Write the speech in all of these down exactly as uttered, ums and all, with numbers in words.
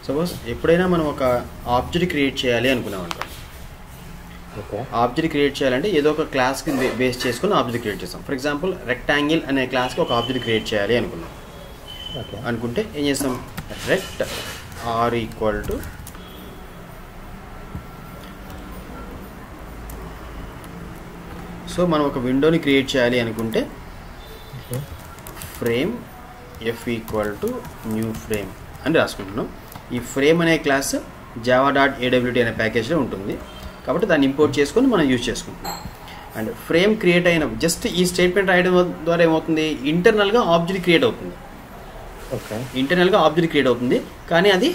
Suppose ఎప్పుడైనా మనం ఒక ఆబ్జెక్ట్ క్రియేట్ చేయాలి అనుకున్నాం అనుకో. ఓకే. ఆబ్జెక్ట్ క్రియేట్ చేయాలంటే ఏదో ఒక క్లాస్కి బేస్ చేసుకుని ఆబ్జెక్ట్ క్రియేట్ చేస్తాం. ఫర్ ఎగ్జాంపుల్ రెక్టాంగిల్ అనే క్లాస్కి ఒక ఆబ్జెక్ట్ క్రియేట్ చేయాలి అనుకున్నాం. ఓకే. అనుకుంటే ఏం చేస్తాం, rect r equal to so మనం ఒక విండోని క్రియేట్ చేయాలి అనుకుంటే frame f equal to new frame అని రాసుకుంటున్నాం. ఈ ఫ్రేమ్ అనే క్లాస్ జావా డాట్ ఏడబ్ల్యూటీ అనే ప్యాకేజ్లో ఉంటుంది కాబట్టి దాన్ని ఇంపోర్ట్ చేసుకొని మనం యూజ్ చేసుకుంటున్నాం. అండ్ ఫ్రేమ్ క్రియేట్ అయిన జస్ట్ ఈ స్టేట్మెంట్ రాయడం ద్వారా ఏమవుతుంది, ఇంటర్నల్గా ఆబ్జెక్ట్ క్రియేట్ అవుతుంది. ఓకే. ఇంటర్నల్గా ఆబ్జెక్ట్ క్రియేట్ అవుతుంది కానీ అది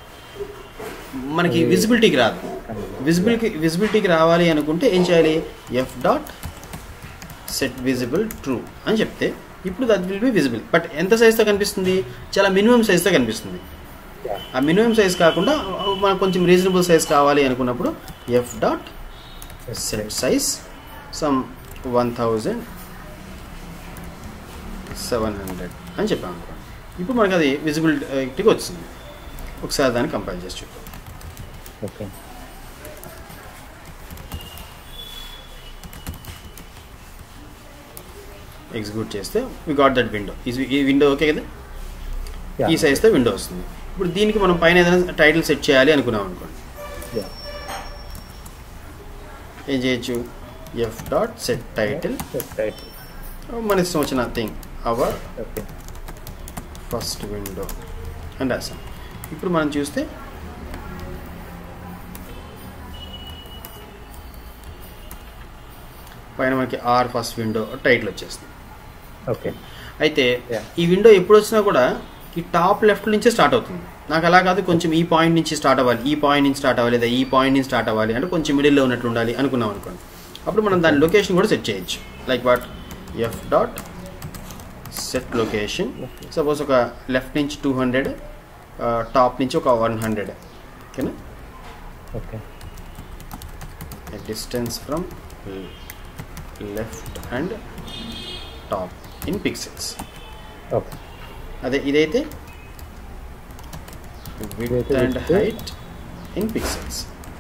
మనకి విజిబిలిటీకి రాదు. విజిబిలిటీ విజిబిలిటీకి రావాలి అనుకుంటే ఏం చేయాలి, f dot set visible true అని చెప్తే ఇప్పుడు that will be visible. But ఎంత సైజ్తో కనిపిస్తుంది, చాలా మినిమం సైజ్తో కనిపిస్తుంది. ఆ మినిమం సైజ్ కాకుండా మనకు కొంచెం రీజనబుల్ సైజ్ కావాలి అనుకున్నప్పుడు f dot set size some one thousand seven hundred అని చెప్పాము అనుకోండి. ఇప్పుడు మనకు అది విజిబిలిటీకి వచ్చింది. ఒకసారి దాన్ని కంపైల్ చేసి చూద్దాం. ఓకే. ఎగ్జిక్యూట్ చేస్తే వి గాట్ దట్ విండో. ఈ విండో ఓకే కదా, ఈ సైజ్తో విండో వస్తుంది. ఇప్పుడు దీనికి మనం పైన ఏదైనా టైటిల్ సెట్ చేయాలి అనుకున్నాం అనుకోండి. ఏం చేయొచ్చు, ఎఫ్ డాట్ సెట్ టైటిల్ మనకి ఇష్టం వచ్చిన థింగ్ అవర్ ఫస్ట్ విండో అని రాసాం. ఇప్పుడు మనం చూస్తే పైన మనకి ఆర్ ఫస్ట్ విండో టైటిల్ వచ్చేస్తుంది. ఓకే. అయితే ఈ విండో ఎప్పుడు వచ్చినా కూడా ఈ టాప్ లెఫ్ట్ నుంచే స్టార్ట్ అవుతుంది. నాకు అలా కాదు, కొంచెం ఈ పాయింట్ నుంచి స్టార్ట్ అవ్వాలి, ఈ పాయింట్ నుంచి స్టార్ట్ అవ్వాలి, లేదా ఈ పాయింట్ నుంచి స్టార్ట్ అవ్వాలి అంటే కొంచెం మిడిల్లో ఉన్నట్టు ఉండాలి అనుకున్నాం అనుకోండి. అప్పుడు మనం దాని లొకేషన్ కూడా సెట్ చేయొచ్చు. Like what, f dot set location. Suppose ఒక లెఫ్ట్ నుంచి టూ హండ్రెడ్ టాప్ నుంచి ఒక వన్ హండ్రెడ్ ఓకేనా. Okay. Distance from left and top in pixels. Okay. అదే ఇదైతే width and height in pixels,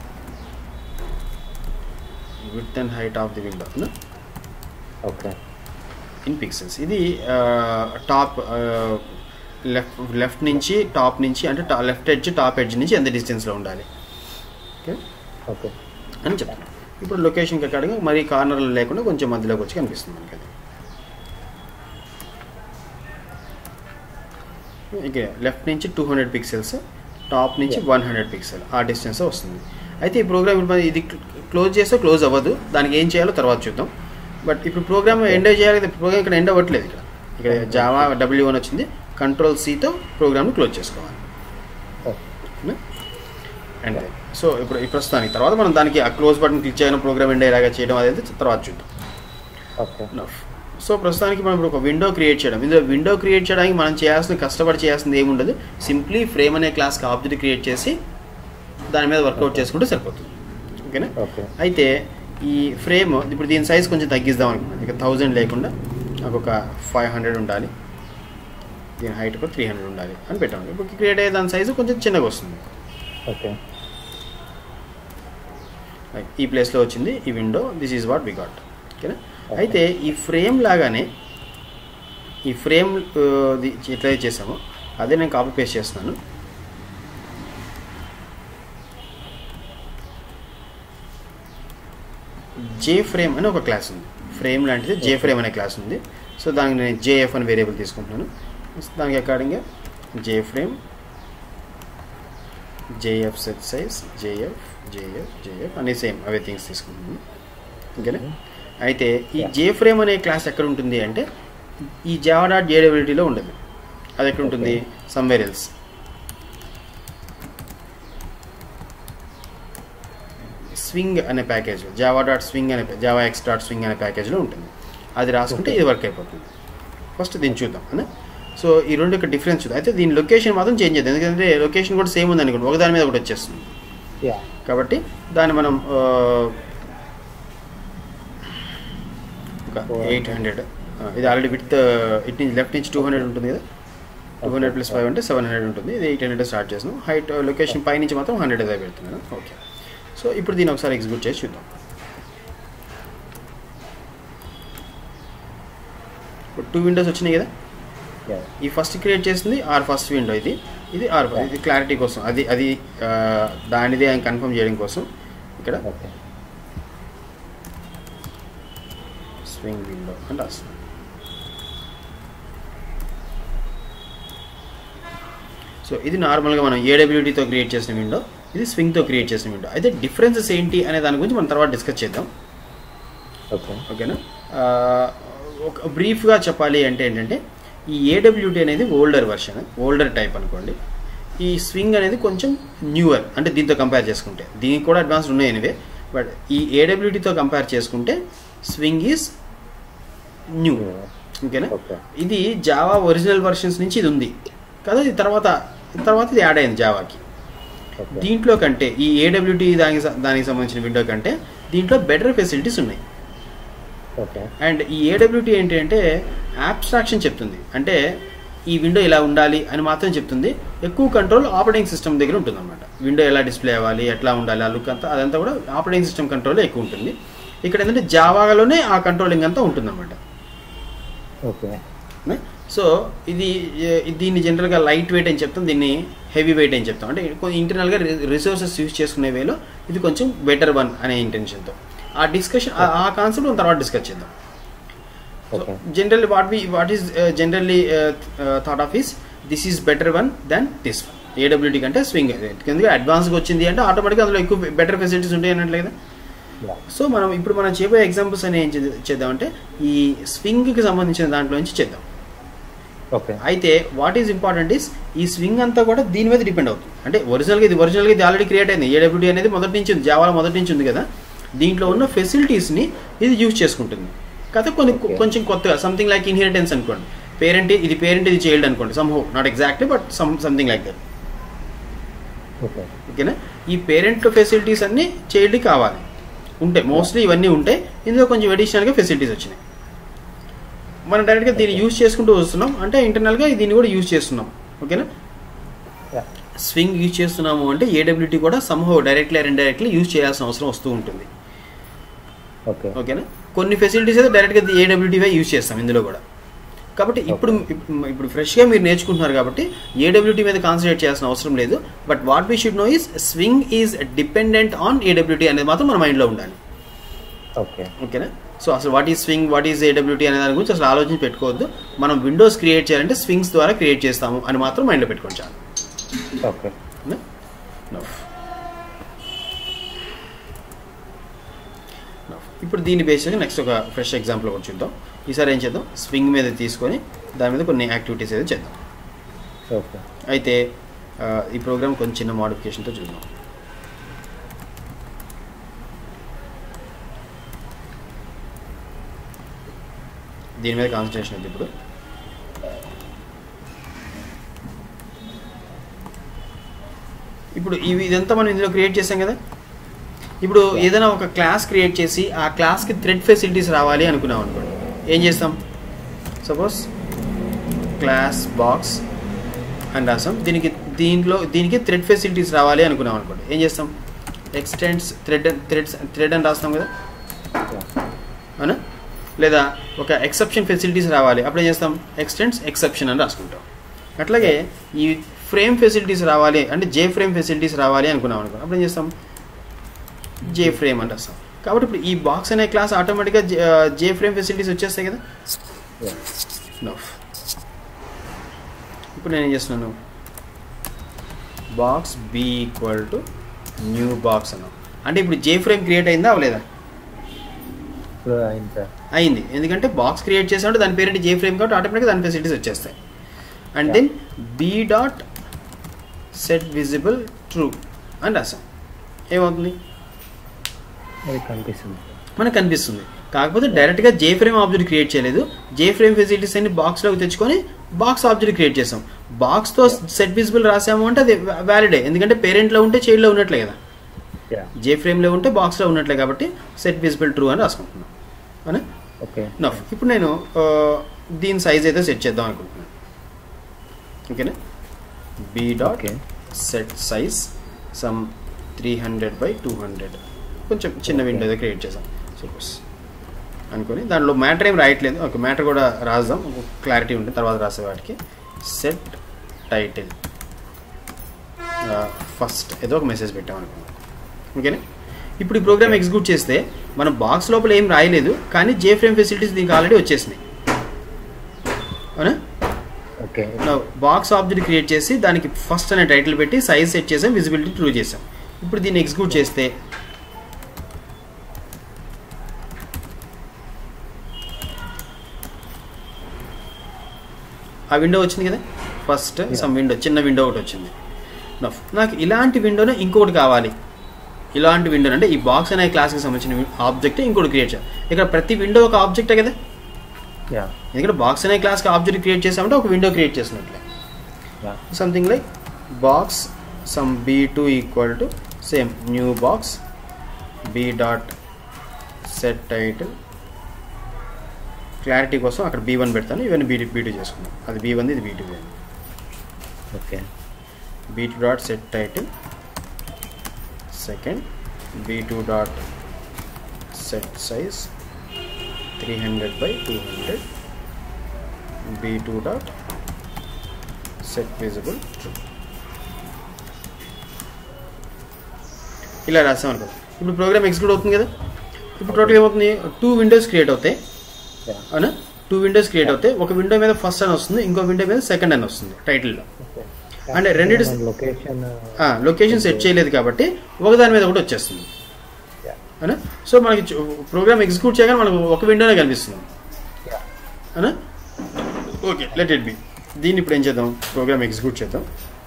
width and height of the window no? Okay. in pixels. ఇది top left left నుంచి top నుంచి అంటే left edge top edge నుంచి ఎంత డిస్టెన్స్లో ఉండాలి ఓకే ఓకే అని చెప్తాను. ఇప్పుడు లొకేషన్కి అకార్డింగ్గా మరీ కార్నర్లో లేకుండా కొంచెం మధ్యలోకి వచ్చి కనిపిస్తుంది మనకి. అది ఇక లెఫ్ట్ నుంచి టూ హండ్రెడ్ పిక్సెల్స్, టాప్ నుంచి వన్ హండ్రెడ్ పిక్సెల్ ఆ డిస్టెన్స్ వస్తుంది. అయితే ఈ ప్రోగ్రామ్ ఇప్పుడు ఇది క్లోజ్ చేస్తే క్లోజ్ అవ్వదు, దానికి ఏం చేయాలో తర్వాత చూద్దాం. బట్ ఇప్పుడు ప్రోగ్రామ్ ఎండ్ చేయాలి కదా, ప్రోగ్రామ్ ఇక్కడ ఎండ్ అవ్వట్లేదు. ఇక్కడ ఇక్కడ జావా డబ్ల్యూ వన్ వచ్చింది, కంట్రోల్ సితో ప్రోగ్రామ్ని క్లోజ్ చేసుకోవాలి. అండ్ సో ఇప్పుడు ఈ ప్రస్తుతానికి తర్వాత మనం దానికి ఆ క్లోజ్ బటన్ క్లిక్ చేయడం, ప్రోగ్రామ్ ఎండ్ అయ్యేలాగా చేయడం అనేది తర్వాత చూద్దాం. ఓకే. సో ప్రస్తుతానికి మనం ఇప్పుడు ఒక విండో క్రియేట్ చేయడం. ఇందులో విండో క్రియేట్ చేయడానికి మనం చేయాల్సిన కష్టపడి చేయాల్సింది ఏముండదు, సింప్లీ ఫ్రేమ్ అనే క్లాస్కి ఆబ్జెక్ట్ క్రియేట్ చేసి దాని మీద వర్కౌట్ చేసుకుంటే సరిపోతుంది ఓకేనా. అయితే ఈ ఫ్రేమ్ ఇప్పుడు దీని సైజ్ కొంచెం తగ్గిద్దాం అనుకున్నాను. ఇక థౌజండ్ లేకుండా నాకు ఒక ఫైవ్ హండ్రెడ్ ఉండాలి, దీని హైట్ ఒక త్రీ హండ్రెడ్ ఉండాలి అని పెట్టాము. ఇప్పుడు క్రియేట్ అయ్యే దాని సైజు కొంచెం చిన్నగా వస్తుంది. ఓకే. ఈ ప్లేస్లో వచ్చింది ఈ window, this is what we got ఓకేనా. అయితే ఈ ఫ్రేమ్ లాగానే ఈ ఫ్రేమ్ ఎట్లయితే చేసామో అదే నేను కాపీ పేస్ట్ చేస్తున్నాను. జే ఫ్రేమ్ అని ఒక క్లాస్ ఉంది, ఫ్రేమ్ లాంటిది జే ఫ్రేమ్ అనే క్లాస్ ఉంది. సో దానికి నేను జేఎఫ్ అని వేరియబుల్ తీసుకుంటున్నాను. దానికి అకార్డింగ్గా J frame JF set size JF JF JF అనే సేమ్ అవే థింగ్స్ తీసుకుంటున్నాను ఓకేనా. అయితే ఈ జే ఫ్రేమ్ అనే క్లాస్ ఎక్కడ ఉంటుంది అంటే ఈ జావా డాట్ జేడబ్ల్యూటీలో ఉండదు. అది ఎక్కడ ఉంటుంది, సమ్వేర్ ఎల్స్. స్వింగ్ అనే ప్యాకేజ్, జావా డాట్ స్వింగ్ అనే జావా ఎక్స్ డాట్ స్వింగ్ అనే ప్యాకేజ్లో ఉంటుంది. అది రాసుకుంటే ఇది వర్క్ అయిపోతుంది. ఫస్ట్ దీన్ని చూద్దాం అనే. సో ఈ రెండు యొక్క డిఫరెన్స్ చూద్దాం. అయితే దీని లొకేషన్ మాత్రం చేంజ్ అవుతుంది, ఎందుకంటే లొకేషన్ కూడా సేమ్ ఉంది అనుకోండి, ఒకదాని మీద ఒకటి వచ్చేస్తుంది. కాబట్టి దాన్ని మనం ఒక ఎయిట్ హండ్రెడ్ ఇది ఆల్రెడీ విత్ ఇట్ నుంచి లెఫ్ట్ నుంచి టూ హండ్రెడ్ ఉంటుంది కదా, టూ హండ్రెడ్ ప్లస్ ఫైవ్ అంటే సెవెన్ హండ్రెడ్ ఉంటుంది. ఇది ఎయిట్ హండ్రెడ్ స్టార్ట్ చేసాను. హైట్ లొకేషన్ పై నుంచి మాత్రం హండ్రెడ్ అదే పెడుతున్నాను. ఓకే, సో ఇప్పుడు దీన్ని ఒకసారి ఎగ్జిక్యూట్ చేసి చూద్దాం. ఇప్పుడు టూ విండోస్ వచ్చినాయి కదా. ఈ ఫస్ట్ క్రియేట్ చేసింది ఆర్ ఫస్ట్ విండో, ఇది ఇది ఆర్ ఇది క్లారిటీ కోసం, అది అది దానిది ఆయన కన్ఫర్మ్ చేయడం కోసం ఇక్కడ స్వింగ్ విండో అని రాస్తుంది. సో ఇది నార్మల్గా మనం ఏడబ్ల్యూటీతో క్రియేట్ చేసిన విండో, ఇది స్వింగ్తో క్రియేట్ చేసిన విండో. అయితే డిఫరెన్సెస్ ఏంటి అనే దాని గురించి మనం తర్వాత డిస్కస్ చేద్దాం. ఓకే ఓకేనా. ఒక బ్రీఫ్గా చెప్పాలి అంటే ఏంటంటే ఈ ఏడబ్ల్యూటీ అనేది ఓల్డర్ వర్షన్, ఓల్డర్ టైప్ అనుకోండి. ఈ స్వింగ్ అనేది కొంచెం న్యూవర్, అంటే దీంతో కంపేర్ చేసుకుంటే. దీనికి కూడా అడ్వాన్స్డ్ ఉన్నాయి ఎనివే, బట్ ఈ ఏడబ్ల్యూటీతో కంపేర్ చేసుకుంటే స్వింగ్ ఈజ్ న్యూ. ఓకేనా. ఇది జావా ఒరిజినల్ వర్షన్స్ నుంచి ఇది ఉంది కదా, ఇది తర్వాత తర్వాత ఇది యాడ్ అయింది జావాకి. దీంట్లో కంటే ఈ ఏడబ్ల్యూటీ దానికి దానికి సంబంధించిన విండో కంటే దీంట్లో బెటర్ ఫెసిలిటీస్ ఉన్నాయి. అండ్ ఈ ఏడబ్ల్యూటీ ఏంటి అంటే అబ్స్ట్రాక్షన్ చెప్తుంది, అంటే ఈ విండో ఇలా ఉండాలి అని మాత్రం చెప్తుంది. ఎక్కువ కంట్రోల్ ఆపరేటింగ్ సిస్టమ్ దగ్గర ఉంటుంది అనమాట. విండో ఎలా డిస్ప్లే అవ్వాలి, ఎట్లా ఉండాలి, ఆ లుక్ అంతా అదంతా కూడా ఆపరేటింగ్ సిస్టమ్ కంట్రోల్ ఎక్కువ ఉంటుంది. ఇక్కడ ఏంటంటే జావాలోనే ఆ కంట్రోలింగ్ అంతా ఉంటుంది అనమాట. ఓకే, సో ఇది దీన్ని జనరల్గా లైట్ వెయిట్ అని చెప్తాం, దీన్ని హెవీ వెయిట్ అని చెప్తాం. అంటే ఇంటర్నల్గా రిసోర్సెస్ యూజ్ చేసుకునే వేలో ఇది కొంచెం బెటర్ వన్ అనే ఇంటెన్షన్తో ఆ డిస్కషన్ ఆ కాన్సెప్ట్ మనం తర్వాత డిస్కస్ చేద్దాం. Generally what we what is generally thought of is this is better one than this one. AWT కంటే స్వింగ్ ఎందుకంటే అడ్వాన్స్గా వచ్చింది అంటే ఆటోమేటిక్గా అందులో ఎక్కువ బెటర్ ఫెసిలిటీస్ ఉంటాయి అన్నట్లే కదా. సో మనం ఇప్పుడు మనం చేయబోయే ఎగ్జాంపుల్స్ అని ఏం చేద్దామంటే ఈ స్వింగ్కి సంబంధించిన దాంట్లో నుంచి చేద్దాం. ఓకే, అయితే వాట్ ఈజ్ ఇంపార్టెంట్ ఈస్ ఈ స్వింగ్ అంతా కూడా దీని మీద డిపెండ్ అవుతుంది. అంటే ఒరిజినల్గా ఇది ఒరిజినల్గా ఇది ఆల్రెడీ క్రియేట్ అయింది. ఏడబ్ల్యూటీ అనేది మొదటి నుంచి ఉంది, జావాలో మొదటి నుంచి ఉంది కదా. దీంట్లో ఉన్న ఫెసిలిటీస్ని ఇది యూజ్ చేసుకుంటుంది కదా. కొన్ని కొంచెం కొత్తగా సంథింగ్ లైక్ ఇన్హెరిటెన్స్ అనుకోండి, పేరెంట్ ఇది పేరెంట్ ఇది చైల్డ్ అనుకోండి, somehow not exactly but some something like that. ఓకేనా. ఈ పేరెంట్ ఫెసిలిటీస్ అన్నీ చైల్డ్కి కావాలి ఉంటాయి, మోస్ట్లీ ఇవన్నీ ఉంటాయి. ఇందులో కొంచెం అడిషనల్గా ఫెసిలిటీస్ వచ్చినాయి. మనం డైరెక్ట్గా దీన్ని యూజ్ చేసుకుంటూ వస్తున్నాం, అంటే ఇంటర్నల్గా దీన్ని కూడా యూజ్ చేస్తున్నాం. ఓకేనా. స్వింగ్ యూజ్ చేస్తున్నాము అంటే ఏడబ్ల్యూటీ కూడా somehow directly or indirectly use చేయాల్సిన అవసరం వస్తూ ఉంటుంది. ఓకే ఓకేనా. కొన్ని ఫెసిలిటీస్ అయితే డైరెక్ట్గా ఏడబ్ల్యూటీవై యూజ్ చేస్తాం ఇందులో కూడా. కాబట్టి ఇప్పుడు ఇప్పుడు ఫ్రెష్గా మీరు నేర్చుకుంటున్నారు కాబట్టి ఏడబ్ల్యూటీ మీద కాన్సన్ట్రేట్ చేయాల్సిన అవసరం లేదు. But what we should know is swing is dependent on AWT అనేది మాత్రం మన మైండ్లో ఉండాలి. ఓకే ఓకేనా. సో అసలు what is swing, what is AWT అనే దాని గురించి అసలు ఆలోచన పెట్టుకోవద్దు. మనం విండోస్ క్రియేట్ చేయాలంటే స్వింగ్స్ ద్వారా క్రియేట్ చేస్తాము అని మాత్రం మైండ్లో పెట్టుకోండి చాలు. ఓకే. ఇప్పుడు దీన్ని బేస్ చేసి నెక్స్ట్ ఒక ఫ్రెష్ ఎగ్జాంపుల్ ఒకటి చూద్దాం. ఈసారి ఏం చేద్దాం, స్వింగ్ మీద తీసుకొని దాని మీద కొన్ని యాక్టివిటీస్ అయితే చేద్దాం. ఓకే, అయితే ఈ ప్రోగ్రామ్ కొంచెం చిన్న మోడిఫికేషన్తో చూద్దాం. దీని మీద కాన్సన్ట్రేషన్ ఉంది. ఇప్పుడు ఇప్పుడు ఇవి ఇదంతా మనం ఇందులో క్రియేట్ చేసాం కదా. ఇప్పుడు ఏదైనా ఒక క్లాస్ క్రియేట్ చేసి ఆ క్లాస్కి థ్రెడ్ ఫెసిలిటీస్ రావాలి అనుకున్నాం అనుకోండి, ఏం చేస్తాం, సపోజ్ క్లాస్ బాక్స్ అని రాసాం. దీనికి దీంట్లో దీనికి థ్రెడ్ ఫెసిలిటీస్ రావాలి అనుకున్నాం అనుకోండి, ఏం చేస్తాం, ఎక్స్టెండ్స్ థ్రెడ్ థ్రెడ్స్ థ్రెడ్ అని రాస్తాం కదా అవునా. లేదా ఒక ఎక్సెప్షన్ ఫెసిలిటీస్ రావాలి, అప్పుడు ఏం చేస్తాం, ఎక్స్టెండ్స్ ఎక్సెప్షన్ అని రాసుకుంటాం. అట్లాగే ఈ ఫ్రేమ్ ఫెసిలిటీస్ రావాలి అంటే జే ఫ్రేమ్ ఫెసిలిటీస్ రావాలి అనుకున్నాం అనుకో, అప్పుడు ఏం చేస్తాం, జే ఫ్రేమ్ అని రాస్తాం. కాబట్టి ఇప్పుడు ఈ బాక్స్ అనే క్లాస్ ఆటోమేటిక్గా జే ఫ్రేమ్ ఫెసిలిటీస్ వచ్చేస్తాయి కదా. ఇప్పుడు నేను ఏం చేస్తున్నాను, box b equal to new box అన్నాం. అంటే ఇప్పుడు జే ఫ్రేమ్ క్రియేట్ అయిందా అవలేదా? అయింది. ఎందుకంటే బాక్స్ క్రియేట్ చేసామంటే దాని పేరెంట్ జే ఫ్రేమ్ కాబట్టి ఆటోమేటిక్గా దాని ఫెసిలిటీస్ వచ్చేస్తాయి. And then b dot set visible true అని రాసాం. ఏమవుతుంది, కనిపిస్తుంది మనకు కనిపిస్తుంది. కాకపోతే డైరెక్ట్గా జే ఫ్రేమ్ ఆబ్జెక్ట్ క్రియేట్ చేయలేదు, జే ఫ్రేమ్ ఫెసిలిటీస్ అన్ని బాక్స్లోకి తెచ్చుకొని బాక్స్ ఆబ్జెక్ట్ క్రియేట్ చేసాం. బాక్స్తో సెట్ విజిబుల్ రాసాము అంటే అది వ్యాలిడే, ఎందుకంటే పేరెంట్లో ఉంటే చైల్డ్లో ఉన్నట్లే కదా, జే ఫ్రేమ్లో ఉంటే బాక్స్లో ఉన్నట్లే కాబట్టి సెట్ విజిబుల్ ట్రూ అని రాసుకుంటున్నాం అవునా. ఓకే, నో ఇప్పుడు నేను దీని సైజ్ అయితే సెట్ చేద్దాం అనుకుంటున్నాను. ఓకేనా. B dot set size some three hundred by two hundred కొంచెం చిన్న విండో ఏదో క్రియేట్ చేసాం సపోజ్ అనుకొని దాంట్లో మ్యాటర్ ఏం రాయట్లేదు. ఒక మ్యాటర్ కూడా రాద్దాం, క్లారిటీ ఉంటుంది తర్వాత రాసే వాటికి. సెట్ టైటిల్ ఫస్ట్ ఏదో ఒక మెసేజ్ పెట్టాం అనుకున్నాం, ఓకేనా. ఇప్పుడు ఈ ప్రోగ్రామ్ ఎగ్జిక్యూట్ చేస్తే మనం బాక్స్ లోపల ఏం రాయలేదు, కానీ జే ఫ్రేమ్ ఫెసిలిటీస్ దీనికి ఆల్రెడీ వచ్చేసినాయి, అవునా. ఓకే. బాక్స్ ఆబ్జెక్ట్ క్రియేట్ చేసి దానికి ఫస్ట్ అనే టైటిల్ పెట్టి సైజ్ సెట్ చేసాం, విజిబిలిటీ ట్రూ చేసాం. ఇప్పుడు దీన్ని ఎగ్జిక్యూట్ చేస్తే ఆ విండో వచ్చింది కదా, ఫస్ట్ సమ్ విండో చిన్న విండో ఒకటి వచ్చింది. నాకు ఇలాంటి విండోనే ఇంకొకటి కావాలి. ఇలాంటి విండో అంటే ఈ బాక్స్ అనే క్లాస్కి సంబంధించిన ఆబ్జెక్ట్ ఇంకోటి క్రియేట్ చేయాలి. ఇక్కడ ప్రతి విండో ఒక ఆబ్జెక్టే కదా, ఎందుకంటే బాక్స్ అనే క్లాస్కి ఆబ్జెక్ట్ క్రియేట్ చేసామంటే ఒక విండో క్రియేట్ చేసినట్లే. Something like box some b two equal to same new box b dot set title. Clarity కోసం అక్కడ బీ వన్ పెడతాను, ఇవన్నీ బీ బీ టూ చేసుకున్నాం. అది బీ వన్, ఇది b two. Okay. B two dot set title second, b two dot set size three hundred by two hundred, b two dot set visible true. ఇలా రాసాం అనుకో. ఇప్పుడు programme execute అవుతుంది కదా. ఇప్పుడు టోటల్ ఏమవుతుంది, టూ విండోస్ క్రియేట్ అవుతాయి, అవునా. టూ విండోస్ క్రియేట్ అవుతాయి. ఒక విండో మీద ఫస్ట్ అని వస్తుంది, ఇంకో విండో మీద సెకండ్ అని వస్తుంది టైటిల్లో. అంటే రెండింటి లొకేషన్ సెట్ చేయలేదు కాబట్టి ఒకదాని మీద ఒకటి వచ్చేస్తుంది, అవునా. సో మనకి ప్రోగ్రామ్ ఎగ్జిక్యూట్ చేయగానే మనకు ఒక విండోనే కనిపిస్తుంది, అవునా. Okay, let it be. దీన్ని ఇప్పుడు ఏం చేద్దాం, ప్రోగ్రామ్ ఎగ్జిక్యూట్ చేద్దాం.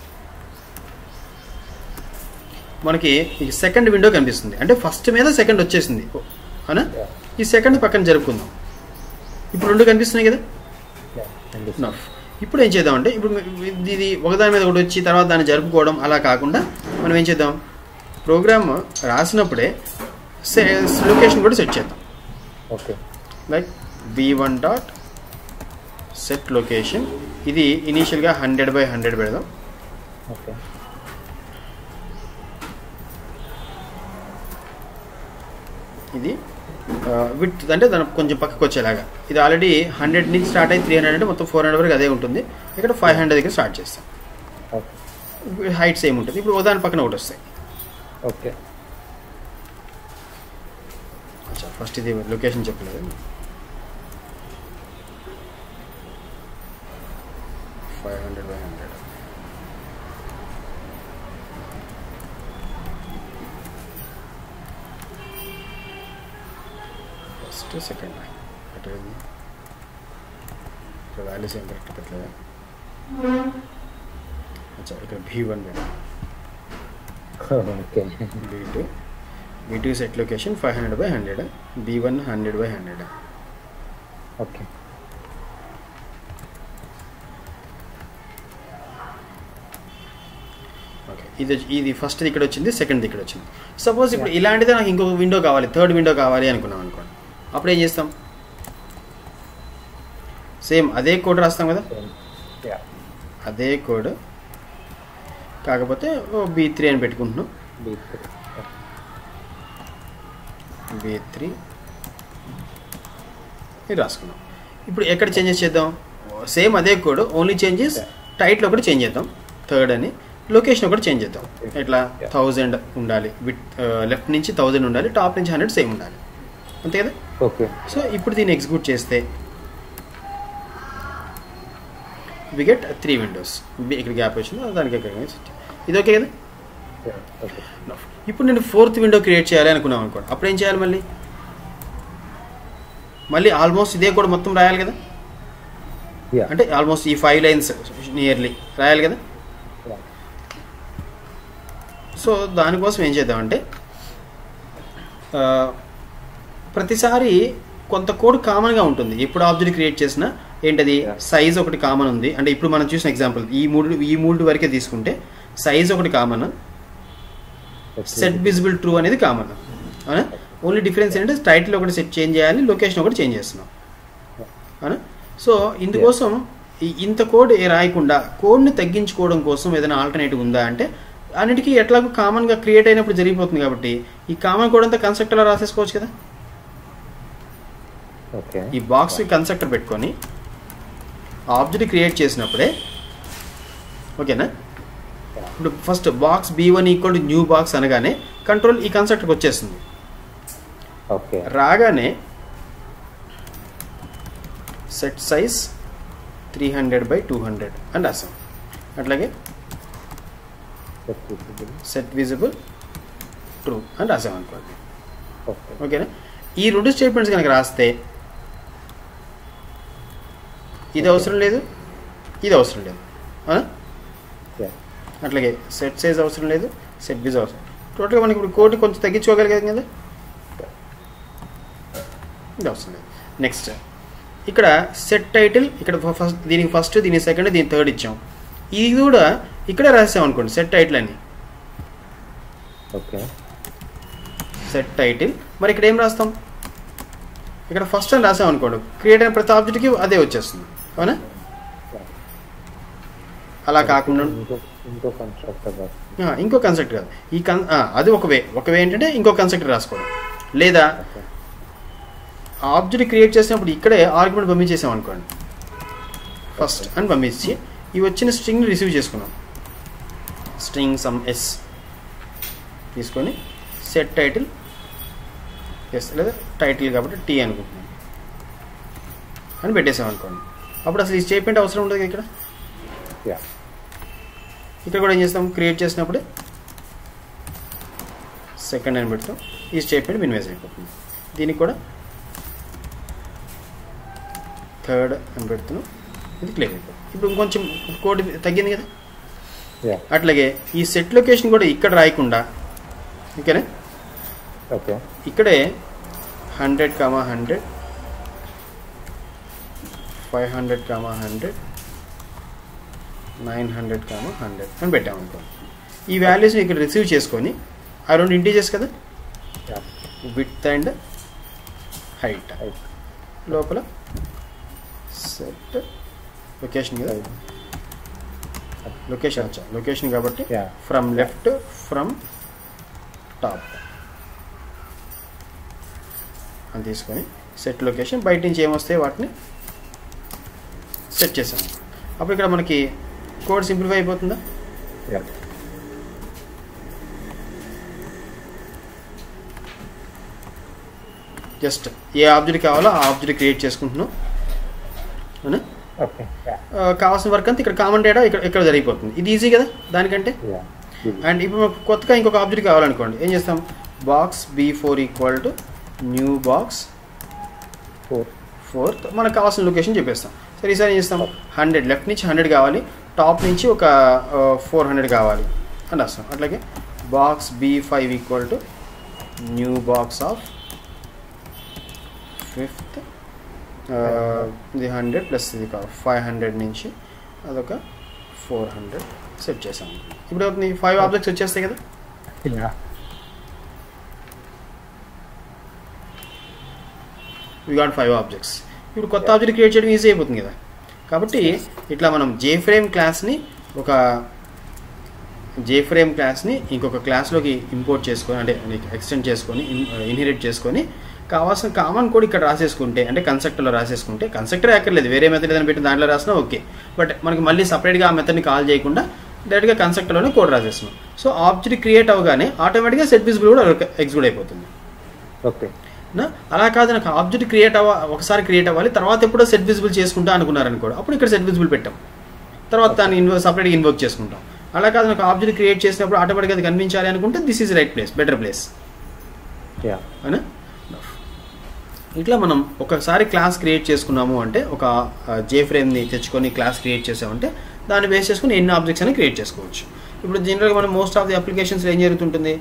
మనకి ఈ సెకండ్ విండో కనిపిస్తుంది, అంటే ఫస్ట్ మీద సెకండ్ వచ్చేసింది, అవునా. ఈ సెకండ్ పక్కన జరుపుకుందాం. ఇప్పుడు రెండు కనిపిస్తున్నాయి కదా. ఇప్పుడు ఏం చేద్దామంటే, ఇప్పుడు ఇది ఒకదాని మీద ఒకటి వచ్చి తర్వాత దాన్ని జరుపుకోవడం అలా కాకుండా మనం ఏం చేద్దాం, ప్రోగ్రామ్ రాసినప్పుడే లొకేషన్ కూడా సెట్ చేద్దాం. Okay. Like b one dot set location. ఇది ఇనీషియల్గా హండ్రెడ్ బై హండ్రెడ్ పెడదాం. ఓకే. ఇది విత్ అంటే దానికి కొంచెం పక్కకు వచ్చేలాగా. ఇది ఆల్రెడీ హండ్రెడ్ నుంచి స్టార్ట్ అయ్యి త్రీ హండ్రెడ్ అంటే మొత్తం ఫోర్ హండ్రెడ్ వరకు అదే ఉంటుంది. ఇక్కడ ఫైవ్ హండ్రెడ్ దగ్గర స్టార్ట్ చేస్తాం. హైట్ సేమ్ ఉంటుంది. ఇప్పుడు ఉదాహరణ పక్కన ఒకటి వస్తాయి. ఓకే. ఫస్ట్ ఇది లొకేషన్ చెప్పలేదు. Five hundred by hundred first second అటు ఇక్కడ వాల్యూస్ ఏం కరెక్ట్ పెట్టలేదా. అచ్చా ఇక్కడ బీ వన్ పెట్టా. Okay. B two b two set location five hundred by hundred, b one hundred by hundred. Okay. Okay. ఇది ఇది ఫస్ట్ ఇక్కడ వచ్చింది, సెకండ్ ఇక్కడ వచ్చింది. సపోజ్ ఇప్పుడు ఇలాంటిదే నాకు ఇంకొక విండో కావాలి, థర్డ్ విండో కావాలి అనుకున్నాం అనుకోండి. అప్పుడు ఏం చేస్తాం, సేమ్ అదే కోడ్ రాస్తాం కదా. అదే కోడ్ కాకపోతే బీ త్రీ అని పెట్టుకుంటున్నాం. బీ త్రీ ఇది రాసుకున్నాం. ఇప్పుడు ఎక్కడ చేంజెస్ చేద్దాం, సేమ్ అదే కోడ్, ఓన్లీ చేంజెస్ టైటిల్ ఒకటి చేంజ్ చేద్దాం, థర్డ్ అని. లొకేషన్ ఒకటి చేంజ్ చేద్దాం. ఎట్లా థౌజండ్ ఉండాలి, విత్ లెఫ్ట్ నుంచి థౌజండ్ ఉండాలి, టాప్ నుంచి హండ్రెడ్ సేమ్ ఉండాలి, అంతే కదా. ఓకే. సో ఇప్పుడు దీన్ని ఎగ్జిక్యూట్ చేస్తే వి గెట్ త్రీ విండోస్. ఇక్కడ గ్యాప్ వచ్చింది, దానికి ఇది ఓకే కదా. ఇప్పుడు నేను ఫోర్త్ విండో క్రియేట్ చేయాలి అనుకున్నాం అనుకోండి. అప్పుడు ఏం చేయాలి, మళ్ళీ మళ్ళీ ఆల్మోస్ట్ ఇదే కూడా మొత్తం రాయాలి కదా. అంటే ఆల్మోస్ట్ ఈ ఫైవ్ లైన్స్ నియర్లీ రాయాలి కదా. సో దానికోసం ఏం చేద్దామంటే, ప్రతిసారి కొంత కోడ్ కామన్గా ఉంటుంది. ఎప్పుడు ఆబ్జెక్ట్ క్రియేట్ చేసినా ఏంటది, సైజ్ ఒకటి కామన్ ఉంది. అంటే ఇప్పుడు మనం చూసిన ఎగ్జాంపుల్ ఈ మూడు ఈ మూడు వరకే తీసుకుంటే సైజ్ ఒకటి కామన్, సెట్ విజిబుల్ ట్రూ అనేది కామన్, అవునా. ఓన్లీ డిఫరెన్స్ ఏంటంటే టైటిల్ ఒకటి సెట్ చేంజ్ చేయాలి, లొకేషన్ ఒకటి చేంజ్ చేస్తున్నాం, అవునా. సో ఇందుకోసం ఇంత కోడ్ రాయకుండా కోడ్ని తగ్గించుకోవడం కోసం ఏదైనా ఆల్టర్నేటివ్ ఉందా అంటే అన్నిటికీ ఎట్లాగో కామన్గా క్రియేట్ అయినప్పుడు జరిగిపోతుంది కాబట్టి ఈ కామన్ కోడ్ అంతా కన్స్ట్రక్టర్లో రాసేసుకోవచ్చు కదా. ఈ బాక్స్ కన్స్ట్రక్టర్ పెట్టుకొని ఆబ్జెక్ట్ క్రియేట్ చేసినప్పుడే ఓకేనా. ఇప్పుడు first box b one equal to new box అనగానే కంట్రోల్ ఈ కన్స్ట్రక్టర్కి వచ్చేస్తుంది. రాగానే set size three hundred by two hundred అని రాసాం. అట్లాగే సెట్ విజిబుల్ ట్రూ అని రాసాం అనుకోండి. ఓకేనా. ఈ రెండు స్టేట్మెంట్స్ కనుక రాస్తే ఇది అవసరం లేదు, ఇది అవసరం లేదు. అట్లాగే సెట్ సైజ్ అవసరం లేదు, సెట్ విజ్ అవసరం. టోటల్గా మనకి ఇప్పుడు కోడ్ కొంచెం తగ్గించుకోగలిగాం కదా, ఇది అవసరం లేదు. నెక్స్ట్ ఇక్కడ సెట్ టైటిల్ ఇక్కడ ఫస్ట్ దీనికి ఫస్ట్ దీనికి సెకండ్ దీనికి థర్డ్ ఇచ్చాం. ఇది కూడా ఇక్కడే రాసాం అనుకోండి సెట్ టైటిల్ అని. ఓకే సెట్ టైటిల్ మరి ఇక్కడ ఏం రాస్తాం, ఇక్కడ ఫస్ట్ అని రాసాం అనుకోండి క్రియేట్ అయిన ప్రతి ఆబ్జెక్ట్కి అదే వచ్చేస్తుంది అవునా. అలా కాకుండా ఇంకో కన్స్ట్రక్టర్ కాదు ఈ కన్ అది ఒక వే ఒక వే ఏంటంటే ఇంకో కన్స్ట్రక్టర్ రాసుకోవడం. లేదా ఆబ్జెక్ట్ క్రియేట్ చేసినప్పుడు ఇక్కడే ఆర్గ్యుమెంట్ పంపించేసాం అనుకోండి ఫస్ట్ అని పంపించి ఇవి వచ్చిన స్ట్రింగ్ని రిసీవ్ చేసుకున్నాం. స్ట్రింగ్ సమ్ ఎస్ తీసుకొని సెట్ టైటిల్ ఎస్ లేదా టైటిల్ కాబట్టి టీ అనుకుంటున్నాం అని పెట్టేసాం అనుకోండి. అప్పుడు అసలు ఈ స్టేట్మెంట్ అవసరం ఉంటుంది ఇక్కడ. ఇక్కడ కూడా ఏం చేస్తాం క్రియేట్ చేసినప్పుడు సెకండ్ అని పెడతాం, ఈ స్టేట్మెంట్ మినిమైజ్ అయిపోతుంది. దీనికి కూడా థర్డ్ అని పెడుతున్నాం, ఇది క్లియర్ అయిపోతుంది. ఇప్పుడు ఇంకొంచెం కోడ్ తగ్గింది కదా. అట్లాగే ఈ సెట్ లొకేషన్ కూడా ఇక్కడ రాయకుండా ఓకేనా ఓకే ఇక్కడే hundred comma hundred five hundred comma hundred nine hundred comma hundred అని పెట్టామనుకో. ఈ వాల్యూస్ని ఇక్కడ రిసీవ్ చేసుకొని ఆ రెండు ఇంటీజర్స్ కదా విడ్త్ అండ్ హైట్ లోపల సెట్ లొకేషన్ కదా లొకేషన్ వచ్చా లొకేషన్ కాబట్టి ఫ్రమ్ లెఫ్ట్ ఫ్రమ్ టాప్ అని తీసుకొని సెట్ లొకేషన్ బయట నుంచి ఏమొస్తాయి వాటిని సెట్ చేసాము. అప్పుడు ఇక్కడ మనకి కోడ్ సింప్లిఫై అయిపోతుందా. జస్ట్ ఏ ఆబ్జెక్ట్ కావాలో ఆ ఆబ్జెక్ట్ క్రియేట్ చేసుకుంటున్నాం అవునా. కావాల్సిన వర్క్ అంతా ఇక్కడ కామన్ డేటా ఇక్కడ ఇక్కడ జరిగిపోతుంది. ఇది ఈజీ కదా దానికంటే. అండ్ ఇప్పుడు మనకు కొత్తగా ఇంకొక ఆబ్జెక్ట్ కావాలనుకోండి ఏం చేస్తాం box b four equal to new box four four మనకు కావాల్సిన లొకేషన్ చెప్పేస్తాం. సరే ఈసారి ఏం చేస్తాం హండ్రెడ్ లెఫ్ట్ నుంచి హండ్రెడ్ కావాలి టాప్ నుంచి ఒక ఫోర్ హండ్రెడ్ కావాలి అని రాస్తాం. అట్లాగే box b five equal to new box of fifth ఇది హండ్రెడ్ ప్లస్ ఇది ఫైవ్ హండ్రెడ్ నుంచి అదొక ఫోర్ హండ్రెడ్ సెట్ చేసాం. ఇప్పుడు అవుతుంది ఫైవ్ ఆబ్జెక్ట్స్ వచ్చేస్తాయి కదా. We got five objects. ఇప్పుడు కొత్త ఆబ్జెక్ట్ క్రియేట్ చేయడం ఈజీ అయిపోతుంది కదా. కాబట్టి ఇట్లా మనం జేఫ్రేమ్ క్లాస్ని ఒక జేఫ్రేమ్ క్లాస్ని ఇంకొక క్లాస్లోకి ఇంపోర్ట్ చేసుకొని అంటే ఎక్స్టెండ్ చేసుకొని ఇన్హెరిట్ చేసుకొని కావాల్సిన కామన్ కోడ్ ఇక్కడ రాసేసుకుంటే అంటే కన్స్ట్రక్టర్లో రాసేసుకుంటే కన్స్ట్రక్టర్ అక్కర్లేదు వేరే మెథడ్ ఏదైనా పెట్టి దాంట్లో రాసినా ఓకే. బట్ మనకి మళ్ళీ సపరేట్గా ఆ మెథడ్ని కాల్ చేయకుండా డైరెక్ట్గా కన్స్ట్రక్టర్లోనే కోడ్ రాసేస్తున్నాం. సో ఆబ్జెక్ట్ క్రియేట్ అవగానే ఆటోమేటిక్గా సెట్ విజిబుల్ కూడా ఎగ్జిక్యూట్ అయిపోతుంది. ఓకే నా అలా కాదు నాకు ఆబ్జెక్ట్ క్రియేట్ అవ్వ ఒకసారి క్రియేట్ అవ్వాలి తర్వాత ఎప్పుడో సెట్ విజిబుల్ చేసుకుంటా అనుకున్నారనుకోండి అప్పుడు ఇక్కడ సెట్ విజిబుల్ పెట్టాం తర్వాత దాన్ని ఇన్వో సపరేట్గా ఇన్వోక్ చేసుకుంటాం. అలా కాదు నాకు ఆబ్జెక్ట్ క్రియేట్ చేసినప్పుడు ఆటోమేటిక్గా అది కనిపించాలి అనుకుంటే this is right place better place అవునా. ఇట్లా మనం ఒకసారి క్లాస్ క్రియేట్ చేసుకున్నాము అంటే ఒక జే ఫ్రేమ్ని తెచ్చుకొని క్లాస్ క్రియేట్ చేసామంటే దాన్ని బేస్ చేసుకుని ఎన్ని ఆబ్జెక్ట్స్ అని క్రియేట్ చేసుకోవచ్చు. ఇప్పుడు జనరల్గా మనం మోస్ట్ ఆఫ్ ది అప్లికేషన్స్లో ఏం జరుగుతుంటుంది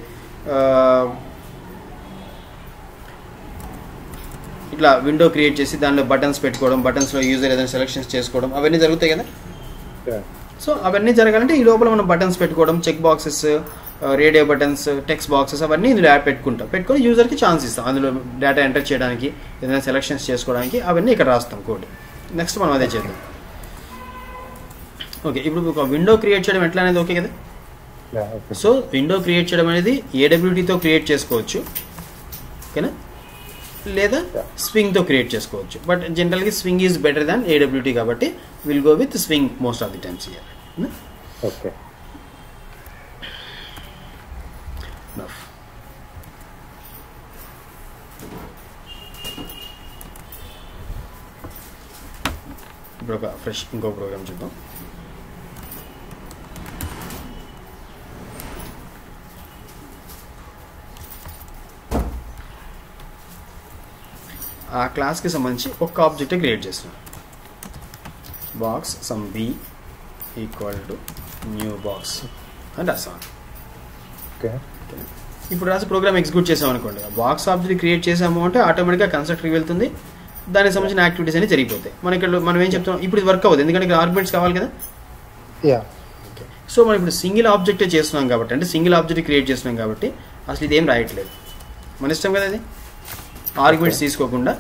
ఇట్లా విండో క్రియేట్ చేసి దానిలో బటన్స్ పెట్టుకోవడం బటన్స్లో యూజర్ ఏదైనా సెలెక్షన్స్ చేసుకోవడం అవన్నీ జరుగుతాయి కదా. సో అవన్నీ జరగాలంటే ఈ లోపల మనం బటన్స్ పెట్టుకోవడం check boxes radio buttons text boxes అవన్నీ ఇందులో యాడ్ పెట్టుకుంటాం పెట్టుకొని యూజర్కి ఛాన్స్ ఇస్తాం అందులో డేటా ఎంటర్ చేయడానికి ఏదైనా సెలెక్షన్స్ చేసుకోవడానికి అవన్నీ ఇక్కడ రాస్తాం కోడ్. నెక్స్ట్ మనం అదే చేద్దాం. ఓకే, ఇప్పుడు ఒక విండో క్రియేట్ చేయడం ఎట్లా అనేది ఓకే కదా. సో విండో క్రియేట్ చేయడం అనేది ఏడబ్ల్యూటీతో క్రియేట్ చేసుకోవచ్చు, ఓకేనా, లేదా స్వింగ్తో క్రియేట్ చేసుకోవచ్చు. బట్ జనరల్గా swing is better than AWT కాబట్టి will go with swing most of the times here. Okay, ఇప్పుడు ఒక ఫ్రెష్ ఇంకో ప్రోగ్రామ్ చూద్దాం. ఆ క్లాస్కి సంబంధించి ఒక ఆబ్జెక్ట్ క్రియేట్ చేస్తున్నాం. Box some b equal to new box అని రాసాం. ఓకే, ఇప్పుడు రాసి ప్రోగ్రామ్ ఎగ్జిక్యూట్ చేసాం అనుకోండి, బాక్స్ ఆబ్జెక్ట్ క్రియేట్ చేసాము అంటే ఆటోమేటిక్గా కన్స్ట్రక్టర్కి వెళ్తుంది, దానికి సంబంధించిన యాక్టివిటీస్ అన్ని జరిగిపోతాయి. మన ఇక్కడ మనం ఏం చెప్తాం, ఇప్పుడు ఇది వర్క్ అవ్వదు ఎందుకంటే ఇక్కడ ఆర్గ్యుమెంట్స్ కావాలి కదా. ఓకే, సో మనం ఇప్పుడు సింగిల్ ఆబ్జెక్టే చేస్తున్నాం కాబట్టి, అంటే సింగిల్ ఆబ్జెక్ట్ క్రియేట్ చేస్తున్నాం కాబట్టి అసలు ఇదేం రాయట్లేదు, మన ఇష్టం కదా. ఇది ఆర్గ్యుమెంట్స్ తీసుకోకుండా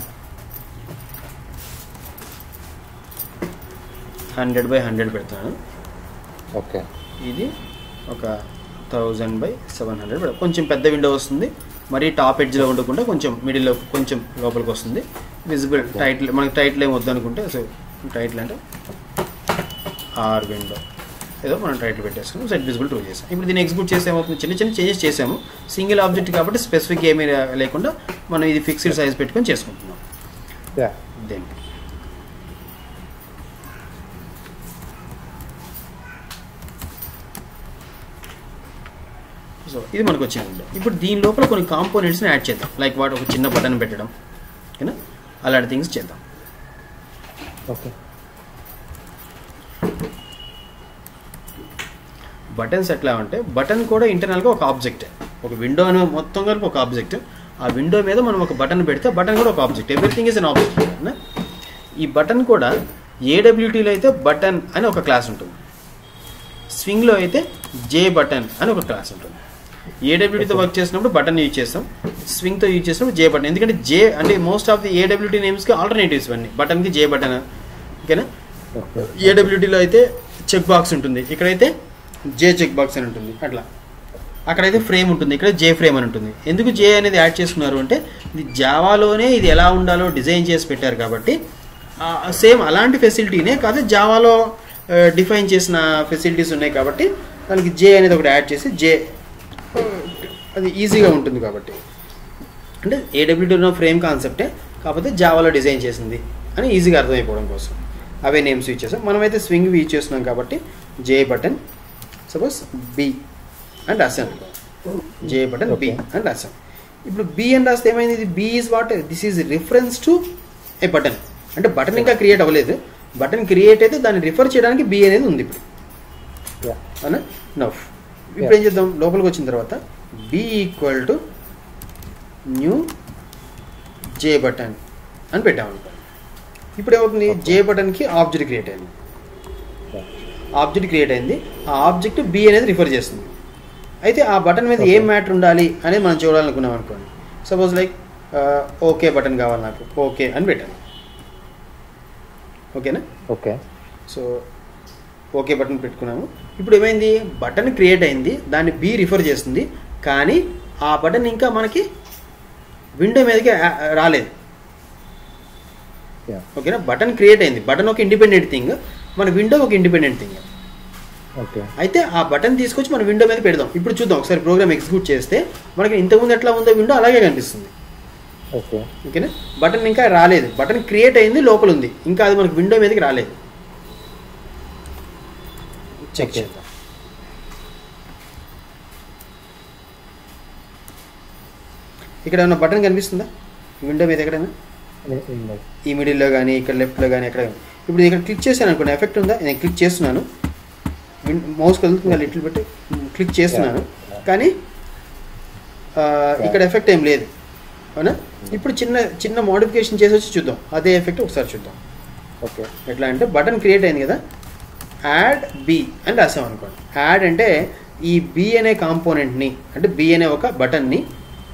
హండ్రెడ్ బై హండ్రెడ్ పెడతాను. ఓకే, ఇది ఒక థౌజండ్ బై సెవెన్ హండ్రెడ్ పెడతాను. కొంచెం పెద్ద విండో వస్తుంది, మరి టాప్ ఎడ్జ్లో ఉండకుండా కొంచెం మిడిల్లో కొంచెం లోపలికి వస్తుంది. విజిబుల్ టైటిల్ మనకి టైటిల్ ఏం వద్దు అనుకుంటే, సో టైటిల్ అంటే ఆర్ విండో ఏదో మనం టైటిల్ పెట్టేసుకున్నాం, సెట్ విజిబుల్ ట్రూ చేసాం. ఇప్పుడు దీన్ని ఎగ్జిక్యూట్ చేస్తే ఏమవుతుంది, చిన్న చిన్న చేంజెస్ చేసాము. సింగిల్ ఆబ్జెక్ట్ కాబట్టి స్పెసిఫిక్ ఏమీ లేకుండా మనం ఇది ఫిక్స్డ్ సైజ్ పెట్టుకొని చేసుకుంటున్నాం. దెన్ సో ఇది మనకు వచ్చింది. ఇప్పుడు దీని లోపల కొన్ని కాంపోనెంట్స్ని యాడ్ చేద్దాం, లైక్ వాటి ఒక చిన్న బటన్ పెట్టడం, ఓకేనా, అలాంటి థింగ్స్ చేద్దాం. ఓకే, బటన్స్ ఎట్లా అంటే బటన్ కూడా ఇంటర్నల్గా ఒక ఆబ్జెక్ట్, ఒక విండో అనే మొత్తం కలిపి ఒక ఆబ్జెక్ట్. ఆ విండో మీద మనం ఒక బటన్ పెడితే బటన్ కూడా ఒక object, everything is an object. ఈ బటన్ కూడా ఏడబ్ల్యూటీలో అయితే బటన్ అని ఒక క్లాస్ ఉంటుంది, స్వింగ్లో అయితే జే బటన్ అని ఒక క్లాస్ ఉంటుంది. ఏడబ్ల్యూటీతో వర్క్ చేసినప్పుడు బటన్ యూజ్ చేస్తాం, స్వింగ్తో యూజ్ చేసినప్పుడు జే బటన్. ఎందుకంటే జే అంటే మోస్ట్ ఆఫ్ ది ఏడబ్ల్యూటీ నేమ్స్కి ఆల్టర్నేటివ్స్ అన్నీ, బటన్కి జే బటన్, ఓకేనా. ఏడబ్ల్యూటీలో అయితే చెక్ బాక్స్ ఉంటుంది, ఇక్కడైతే జే చెక్ బాక్స్ అని ఉంటుంది, అట్లా. అక్కడైతే ఫ్రేమ్ ఉంటుంది, ఇక్కడ జే ఫ్రేమ్ అని ఉంటుంది. ఎందుకు జే అనేది యాడ్ చేసుకున్నారు అంటే ఇది జావాలోనే ఇది ఎలా ఉండాలో డిజైన్ చేసి పెట్టారు కాబట్టి సేమ్ అలాంటి ఫెసిలిటీనే కాదు జావాలో డిఫైన్ చేసిన ఫెసిలిటీస్ ఉన్నాయి కాబట్టి దానికి జే అనేది ఒకటి యాడ్ చేసి జే అది ఈజీగా ఉంటుంది కాబట్టి, అంటే ఏడబ్ల్యూటీలో ఫ్రేమ్ కాన్సెప్టే కాకపోతే జావాలో డిజైన్ చేసింది అని ఈజీగా అర్థమైపోవడం కోసం అవే నేమ్స్ యూజ్ చేస్తాం. మనమైతే స్వింగ్ యూజ్ చేస్తున్నాం కాబట్టి జే బటన్ సపోజ్ బి అని రాసాను, జే బటన్ బి అని రాసాం. ఇప్పుడు బి అని రాస్తే ఏమైంది, ఇది b is what, this is reference to a button. అంటే బటన్ ఇంకా క్రియేట్ అవ్వలేదు, బటన్ క్రియేట్ అయితే దాన్ని రిఫర్ చేయడానికి బి అనేది ఉంది ఇప్పుడు, అవునా. నవ్ ఇప్పుడు ఏం చేద్దాం, లోపలికి వచ్చిన తర్వాత b equal to new J button అని పెట్టామనుకో. ఇప్పుడు ఏమవుతుంది, జే బటన్కి ఆబ్జెక్ట్ క్రియేట్ అయింది, ఆబ్జెక్ట్ క్రియేట్ అయింది, ఆ ఆబ్జెక్ట్ బి అనేది రిఫర్ చేస్తుంది. అయితే ఆ బటన్ మీద ఏం మ్యాటర్ ఉండాలి అనేది మనం చూడాలనుకున్నాం అనుకోండి. సపోజ్ లైక్ ఓకే బటన్ కావాలి నాకు, ఓకే అని పెట్టాను, ఓకేనా. ఓకే, సో ఓకే బటన్ పెట్టుకున్నాము. ఇప్పుడు ఏమైంది, బటన్ క్రియేట్ అయింది, దాన్ని బి రిఫర్ చేస్తుంది, కానీ ఆ బటన్ ఇంకా మనకి విండో మీదకి రాలేదు, ఓకేనా. బటన్ క్రియేట్ అయింది, బటన్ ఒక ఇండిపెండెంట్ థింగ్, మన విండో ఒక ఇండిపెండెంట్ థింగ్. ఓకే, అయితే ఆ బటన్ తీసుకొచ్చి మన విండో మీద పెడదాం. ఇప్పుడు చూద్దాం ఒకసారి ప్రోగ్రామ్ ఎగ్జిక్యూట్ చేస్తే మనకి ఇంతకుముందు ఎట్లా ఉందో విండో అలాగే కనిపిస్తుంది, ఓకే, ఓకేనా. బటన్ ఇంకా రాలేదు, బటన్ క్రియేట్ అయింది, లోపల ఉంది, ఇంకా అది మనకి విండో మీదకి రాలేదు. చెక్ చేద్దాం. ఇక్కడ ఏమన్నా బటన్ కనిపిస్తుందా విండో మీద ఎక్కడైనా, ఈ మిడిల్లో కానీ ఇక్కడ లెఫ్ట్లో కానీ ఎక్కడ. ఇప్పుడు ఇక్కడ క్లిక్ చేశాను అనుకోండి, ఎఫెక్ట్ ఉందా, నేను క్లిక్ చేస్తున్నాను, మౌస్ కదులుతుంది లిటిల్ పెట్టి క్లిక్ చేస్తున్నాను, కానీ ఇక్కడ ఎఫెక్ట్ ఏం లేదు, అవునా. ఇప్పుడు చిన్న చిన్న మోడిఫికేషన్ చేసి వచ్చి చూద్దాం అదే ఎఫెక్ట్ ఒకసారి చూద్దాం. ఓకే, ఎట్లా అంటే బటన్ క్రియేట్ అయింది కదా, యాడ్ బి అని రాసాం అనుకోండి. యాడ్ అంటే ఈ బి అనే కాంపోనెంట్ని, అంటే బి అనే ఒక బటన్ని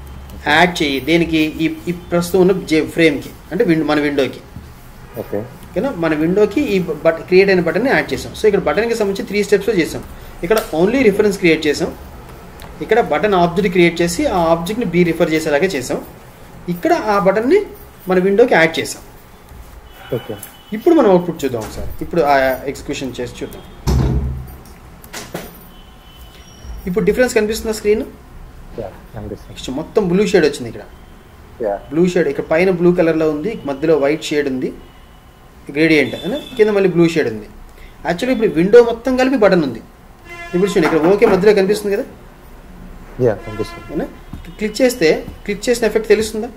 యాడ్ చేయి దేనికి, ఈ ఈ ప్రస్తుతం ఉన్న జే ఫ్రేమ్కి, అంటే విండో మన విండోకి. ఓకే, ఓకేనా. మన విండోకి ఈ బట్ క్రియేట్ అయిన బటన్ని యాడ్ చేసాం. సో ఇక్కడ బటన్కి సంబంధించి త్రీ స్టెప్స్లో చేసాం. ఇక్కడ ఓన్లీ రిఫరెన్స్ క్రియేట్ చేసాం, ఇక్కడ బటన్ ఆబ్జెక్ట్ క్రియేట్ చేసి ఆ ఆబ్జెక్ట్ని బీ రిఫర్ చేసేలాగా చేసాం, ఇక్కడ ఆ బటన్ని మన విండోకి యాడ్ చేసాం. ఓకే, ఇప్పుడు మనం అవుట్పుట్ చూద్దాం ఒకసారి. ఇప్పుడు ఆ ఎగ్జిక్యూషన్ చేసి చూద్దాం. ఇప్పుడు డిఫరెన్స్ కనిపిస్తుందా స్క్రీన్? నెక్స్ట్ మొత్తం బ్లూ షేడ్ వచ్చింది. ఇక్కడ బ్లూ షేడ్, ఇక్కడ పైన బ్లూ కలర్లో ఉంది, మధ్యలో వైట్ షేడ్ ఉంది గ్రేడియంట్ అని, కింద మళ్ళీ బ్లూ షేడ్ ఉంది. యాక్చువల్లీ ఇప్పుడు విండో మొత్తం కలిపి బటన్ ఉంది. ఇప్పుడు చూడండి ఇక్కడ ఓకే మధ్యలో కనిపిస్తుంది కదా, క్లిక్ చేస్తే క్లిక్ చేసిన ఎఫెక్ట్ తెలుస్తుందా?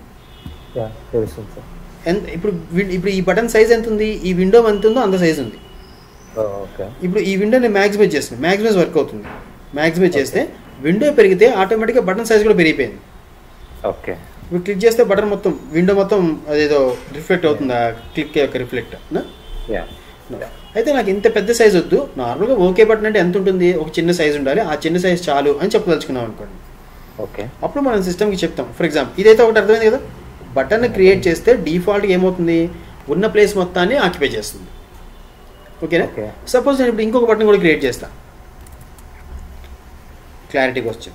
ఎంత ఇప్పుడు ఇప్పుడు ఈ బటన్ సైజ్ ఎంత ఉంది, ఈ విండో ఎంత ఉందో అంత సైజ్ ఉంది. ఇప్పుడు ఈ విండోని మ్యాక్సిమైజ్ చేస్తుంది, మ్యాక్సిమైజ్ వర్క్ అవుతుంది. మ్యాక్సిమైజ్ చేస్తే విండో పెరిగితే ఆటోమేటిక్గా బటన్ సైజ్ కూడా పెరిగిపోయింది. ఓకే, ఇప్పుడు క్లిక్ చేస్తే బటన్ మొత్తం విండో మొత్తం అదేదో రిఫ్లెక్ట్ అవుతుంది, ఆ క్లిక్ యొక్క రిఫ్లెక్ట్. అయితే నాకు ఇంత పెద్ద సైజ్ వద్దు, నార్మల్గా ఓకే బటన్ అంటే ఎంత ఉంటుంది, ఒక చిన్న సైజ్ ఉండాలి, ఆ చిన్న సైజ్ చాలు అని చెప్పదలుచుకున్నాం అనుకోండి. ఓకే, అప్పుడు మనం సిస్టమ్కి చెప్తాం. ఫర్ ఎగ్జాంపుల్ ఇదైతే ఒకటి అర్థమైంది కదా, బటన్ క్రియేట్ చేస్తే డిఫాల్ట్గా ఏమవుతుంది, ఉన్న ప్లేస్ మొత్తాన్ని ఆక్యుపై చేస్తుంది. ఓకేనా. సపోజ్ నేను ఇప్పుడు ఇంకొక బటన్ కూడా క్రియేట్ చేస్తాను, క్లారిటీకి వచ్చింది.